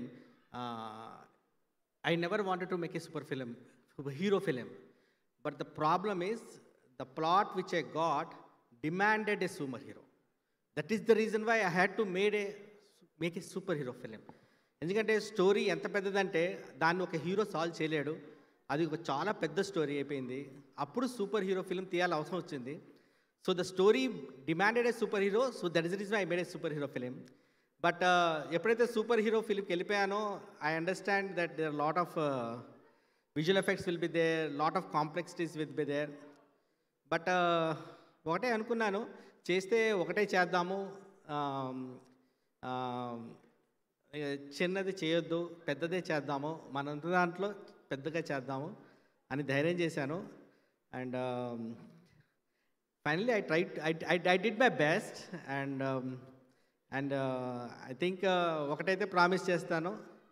I never wanted to make a hero film, but the problem is the plot which I got demanded a super hero. That is the reason why I had to make a super hero film. ఎందుకంటే story ఎంత పెద్దదంటే దాన్ని ఒక hero solve చేయలేడు, అది ఒక చాలా పెద్ద స్టోరీ అయిపోయింది. అప్పుడు సూపర్ హీరో ఫిలిం తీయాలి అవసరం వచ్చింది. So the story demanded a super hero, so that is the reason I made a super hero film. But ఎప్పుడైతే సూపర్ హీరో ఫిలింకి వెళ్ళిపోయానో, I understand that there lot of visual effects will be there, lot of complexities will be there. But ఒకటే అనుకున్నాను, చేస్తే ఒకటే చేద్దాము, చిన్నది చేయొద్దు, పెద్దదే చేద్దాము, మనంత దాంట్లో పెద్దగా చేద్దాము అని ధైర్యం చేశాను. And finally I did my best. And I think ఒకటైతే ప్రామిస్ చేస్తాను,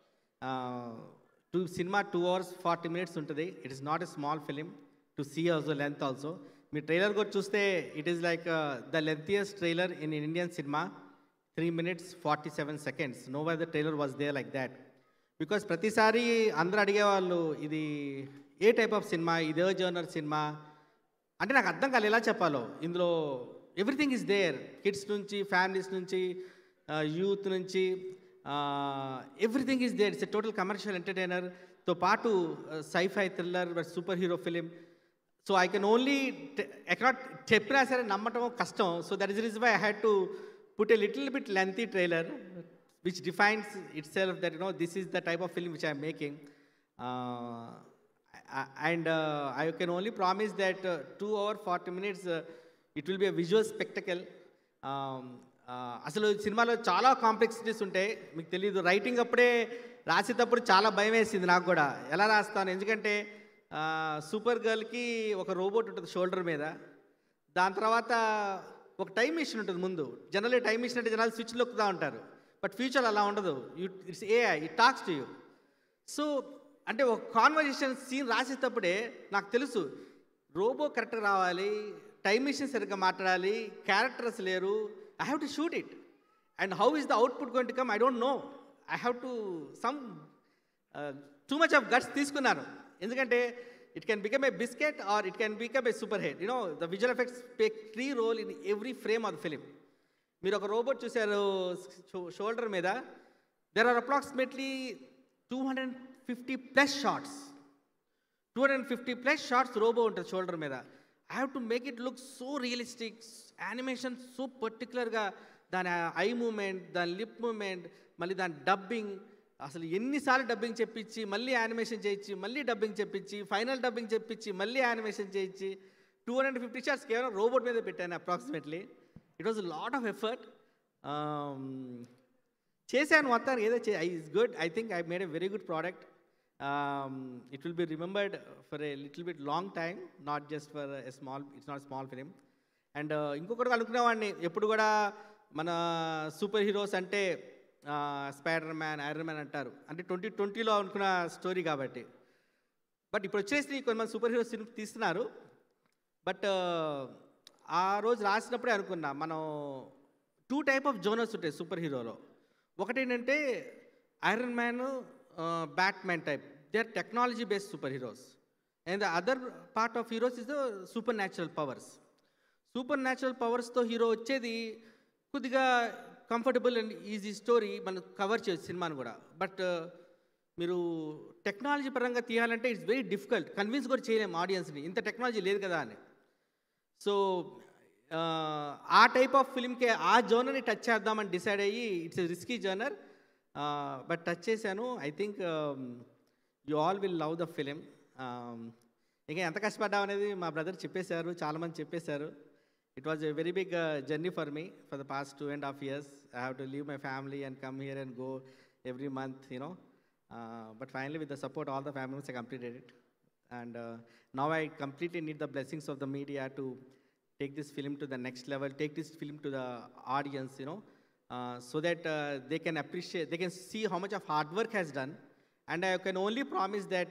సినిమా 2 hours 40 minutes ఉంటుంది. It is not a small film to see also, length also. మీ ట్రైలర్ కూడా చూస్తే it is like the lengthiest trailer in Indian cinema, 3 minutes 47 seconds. No other trailer was there like that. Because ప్రతిసారి అందరూ అడిగేవాళ్ళు, ఇది ఏ type of cinema, ఇదే జర్నర్ cinema అంటే నాకు అర్థం కాలేదు ఎలా చెప్పాలో. ఇందులో ఎవ్రీథింగ్ ఈజ్ దేర్, కిడ్స్ నుంచి, ఫ్యామిలీస్ నుంచి, యూత్ నుంచి, everything is there. It's a total commercial ఎంటర్టైనర్తో పాటు sci-fi thriller, super hero film. So I can only ఎక్కడ చెప్పినా సరే నమ్మటం కష్టం. So that is the reason why I had to put a little bit lengthy trailer which defines itself that this is the type of film which I am making, and I can only promise that 2 hours 40 minutes it will be a visual spectacle. అసలు సినిమాలో చాలా complexities ఉంటాయి, మీకు తెలియదు. Writing అప్పుడే రాసేటప్పుడు చాలా భయం వేసింది నాకు కూడా, ఎలా రాస్తాను. ఎందుకంటే సూపర్ గర్ల్కి ఒక రోబోట్ ఉంటుంది షోల్డర్ మీద, దాని తర్వాత ఒక టైం మిషన్ ఉంటుంది ముందు. జనరల్లీ టైం మిషన్ అంటే జనాలు స్విచ్ నొక్కుతూ ఉంటారు, బట్ ఫ్యూచర్ అలా ఉండదు. It's AI, it talks to you. So అంటే ఒక కాన్వర్జేషన్ సీన్ రాసేటప్పుడే నాకు తెలుసు రోబో కరెక్ట్గా రావాలి, టైం మిషన్ సరిగ్గా మాట్లాడాలి, క్యారెక్టర్స్ లేరు, I have to shoot it. And how is the output going to come, I don't know. I have to some too much of guts తీసుకున్నాను. ఎందుకంటే it can become a biscuit or it can become a super hit. You know the visual effects play key role in every frame of the film. మీరు ఒక robot చూశారు shoulder మీద, there are approximately 250+ shots, 250+ shots robo ఉంటుంది shoulder మీద. I have to make it look so realistic, animation so పర్టికులర్గా, దాని eye movement, దాని lip movement, మళ్ళీ దాని డబ్బింగ్, అసలు ఎన్నిసార్లు డబ్బింగ్ చెప్పించి మళ్ళీ యానిమేషన్ చేయించి, మళ్ళీ డబ్బింగ్ చెప్పించి, ఫైనల్ డబ్బింగ్ చెప్పించి, మళ్ళీ యానిమేషన్ చేయించి 250 షార్ట్స్ కేవలం రోబోట్ మీద పెట్టాను approximately. It was lot of effort. చేశాను మొత్తానికి, ఏదో it's good. I think I made a very good product. It will be remembered for a little bit long time, not just for a small, it's not small film. And ఇంకొకటి అనుకునేవాడిని, ఎప్పుడు కూడా మన super heroes అంటే Spider Man, Iron Man అంటారు, అంటే 2020లో అనుకున్న story కాబట్టి. బట్ ఇప్పుడు వచ్చేసి కొంతమంది సూపర్ హీరోస్ తీస్తున్నారు. బట్ ఆ రోజు రాసినప్పుడే అనుకున్నా, మనం 2 టైప్ ఆఫ్ జోనర్స్ ఉంటాయి సూపర్ హీరోలో. ఒకటి ఏంటంటే Iron Man, Batman type, they are technology based super heroes. And the other part of heroes is the super natural powers. Super natural పవర్స్తో హీరో వచ్చేది కొద్దిగా కంఫర్టబుల్ అండ్ ఈజీ స్టోరీ, మనం cover చేయొచ్చు సినిమాను కూడా. బట్ మీరు టెక్నాలజీ పరంగా తీయాలంటే ఇట్స్ వెరీ డిఫికల్ట్, కన్విన్స్ కూడా చేయలేము ఆడియన్స్ని, ఇంత టెక్నాలజీ లేదు కదా అని. సో ఆ టైప్ ఆఫ్ ఫిల్మ్కే ఆ జోనర్ని టచ్ చేద్దామని డిసైడ్ అయ్యి, it's a risky genre, but touch చేశాను. I think you all will love the film. ఇంకా ఎంత కష్టపడ్డాం అనేది మా బ్రదర్ చెప్పేశారు, చాలామంది చెప్పేశారు. It was a very big journey for me for the past 2.5 years. I have to leave my family and come here and go every month, you know. But finally, with the support of all the family members, I completed it. And now I completely need the blessings of the media to take this film to the next level, take this film to the audience, you know, so that they can appreciate, they can see how much of hard work has done. And I can only promise that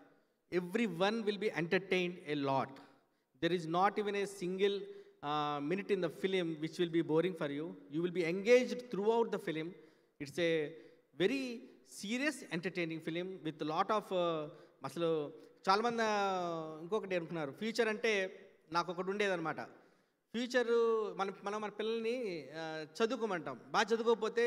everyone will be entertained a lot. There is not even a single minute in the film which will be boring for you. You will be engaged throughout the film. It's a very serious, entertaining film with a lot of అసలు చాలామంది ఇంకొకటి అనుకున్నారు, future అంటే నాకు ఒకటి ఉండేదన్నమాట. Future మన పిల్లల్ని చదువుకోమంటాం, బాగా చదువుకోకపోతే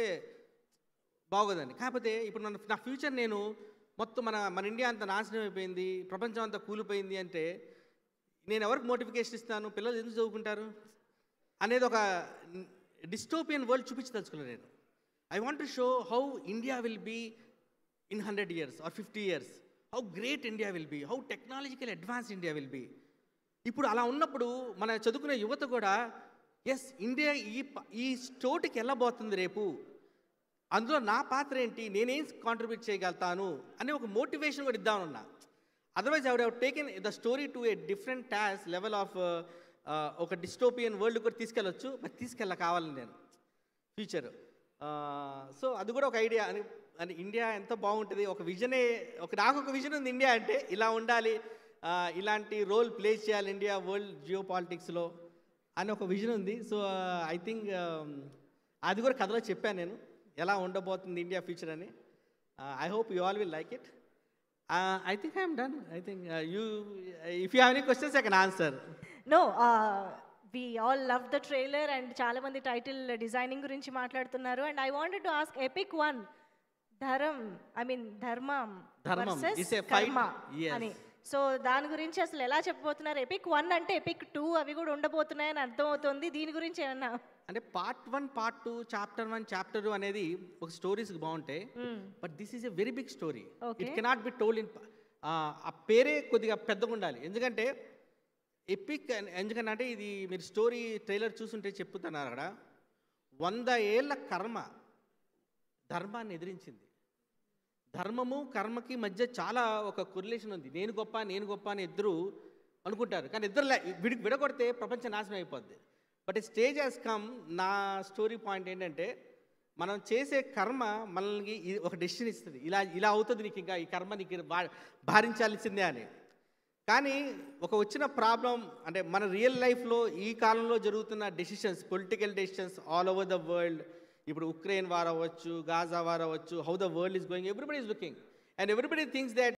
బాగోదని. కాకపోతే ఇప్పుడు నా ఫ్యూచర్ నేను మొత్తం మన ఇండియా అంతా నాశనం అయిపోయింది, ప్రపంచం అంతా కూలిపోయింది అంటే నేను ఎవరికి మోటిఫికేషన్ ఇస్తాను, పిల్లలు ఎందుకు చదువుకుంటారు అనేది ఒక డిస్టోపియన్ వరల్డ్ చూపించదలుచుకున్నాను నేను. I want to show how India will be in 100 years or 50 years, how great India will be, how technological advance India will be. ఇప్పుడు అలా ఉన్నప్పుడు మన చదువుకునే యువత కూడా ఎస్ ఇండియా ఈ స్టోర్కి వెళ్ళబోతుంది రేపు, అందులో నా పాత్ర ఏంటి, నేనేం కాంట్రిబ్యూట్ చేయగలుగుతాను అనే ఒక మోటివేషన్ కూడా ఇద్దామన్నా. Otherwise I would have taken the story to a different toss level of ఒక డిస్టోపియన్ వరల్డ్ కూడా తీసుకెళ్ళొచ్చు, బట్ కావాలని నేను ఫ్యూచర్. సో అది కూడా ఒక ఐడియా అని ఇండియా ఎంత బాగుంటుంది, ఒక విజనే, నాకు ఒక విజన్ ఉంది ఇండియా అంటే ఇలా ఉండాలి, ఇలాంటి రోల్ ప్లే చేయాలి ఇండియా వరల్డ్ జియో పాలిటిక్స్లో అని ఒక విజన్ ఉంది. సో ఐ థింక్ అది కూడా కథలో చెప్పాను నేను, ఎలా ఉండబోతుంది ఇండియా ఫ్యూచర్ అని. I hope you all will like it. I think I'm done. I think if you have any questions, I can answer. No, we all love the trailer and చాలా మంది టైటిల్ డిజైనింగ్ గురించి మాట్లాడుతున్నారు. And I wanted to ask epic one, ధర్మం versus కర్మ అని. So దాని గురించి అసలు ఎలా చెప్పబోతున్నారు? ఎపిక్ 1 అంటే ఎపిక్ 2 అవి కూడా ఉండబోతున్నాయని అర్థమవుతుంది. దీని గురించి ఏమన్నా అంటే పార్ట్ 1, పార్ట్ 2, చాప్టర్ 1, చాప్టర్ 2 అనేది ఒక స్టోరీస్ బాగుంటాయి. But this is a very big story. It cannot be told in, ఆ పేరే కొద్దిగా పెద్దగా ఉండాలి. ఎందుకంటే ఎపిక్ ఎందుకంటే ఇది మీరు స్టోరీ ట్రైలర్ చూసుంటే చెప్తున్నారు అక్కడ 100 ఏళ్ల కర్మ ధర్మాన్ని ఎదిరించింది. ధర్మము కర్మకి మధ్య చాలా ఒక కొరిలేషన్ ఉంది. నేను గొప్ప అని ఇద్దరు అనుకుంటారు, కానీ ఇద్దరు విడగొడితే ప్రపంచం నాశనం అయిపోద్ది. బట్ ఈ స్టేజ్ హ్యాస్ కమ్. నా స్టోరీ పాయింట్ ఏంటంటే, మనం చేసే కర్మ మనల్ని ఒక డెసిషన్ ఇస్తుంది, ఇలా అవుతుంది నీకు, ఇంకా ఈ కర్మ నీకు భారించాల్సిందే అని. కానీ ఒక వచ్చిన ప్రాబ్లం అంటే మన రియల్ లైఫ్లో ఈ కాలంలో జరుగుతున్న decisions, political decisions all over the world, ఇప్పుడు ఉక్రెయిన్ వార్ అవ్వచ్చు, గాజా వార్ అవ్వచ్చు, how the world is going, everybody is looking and everybody thinks that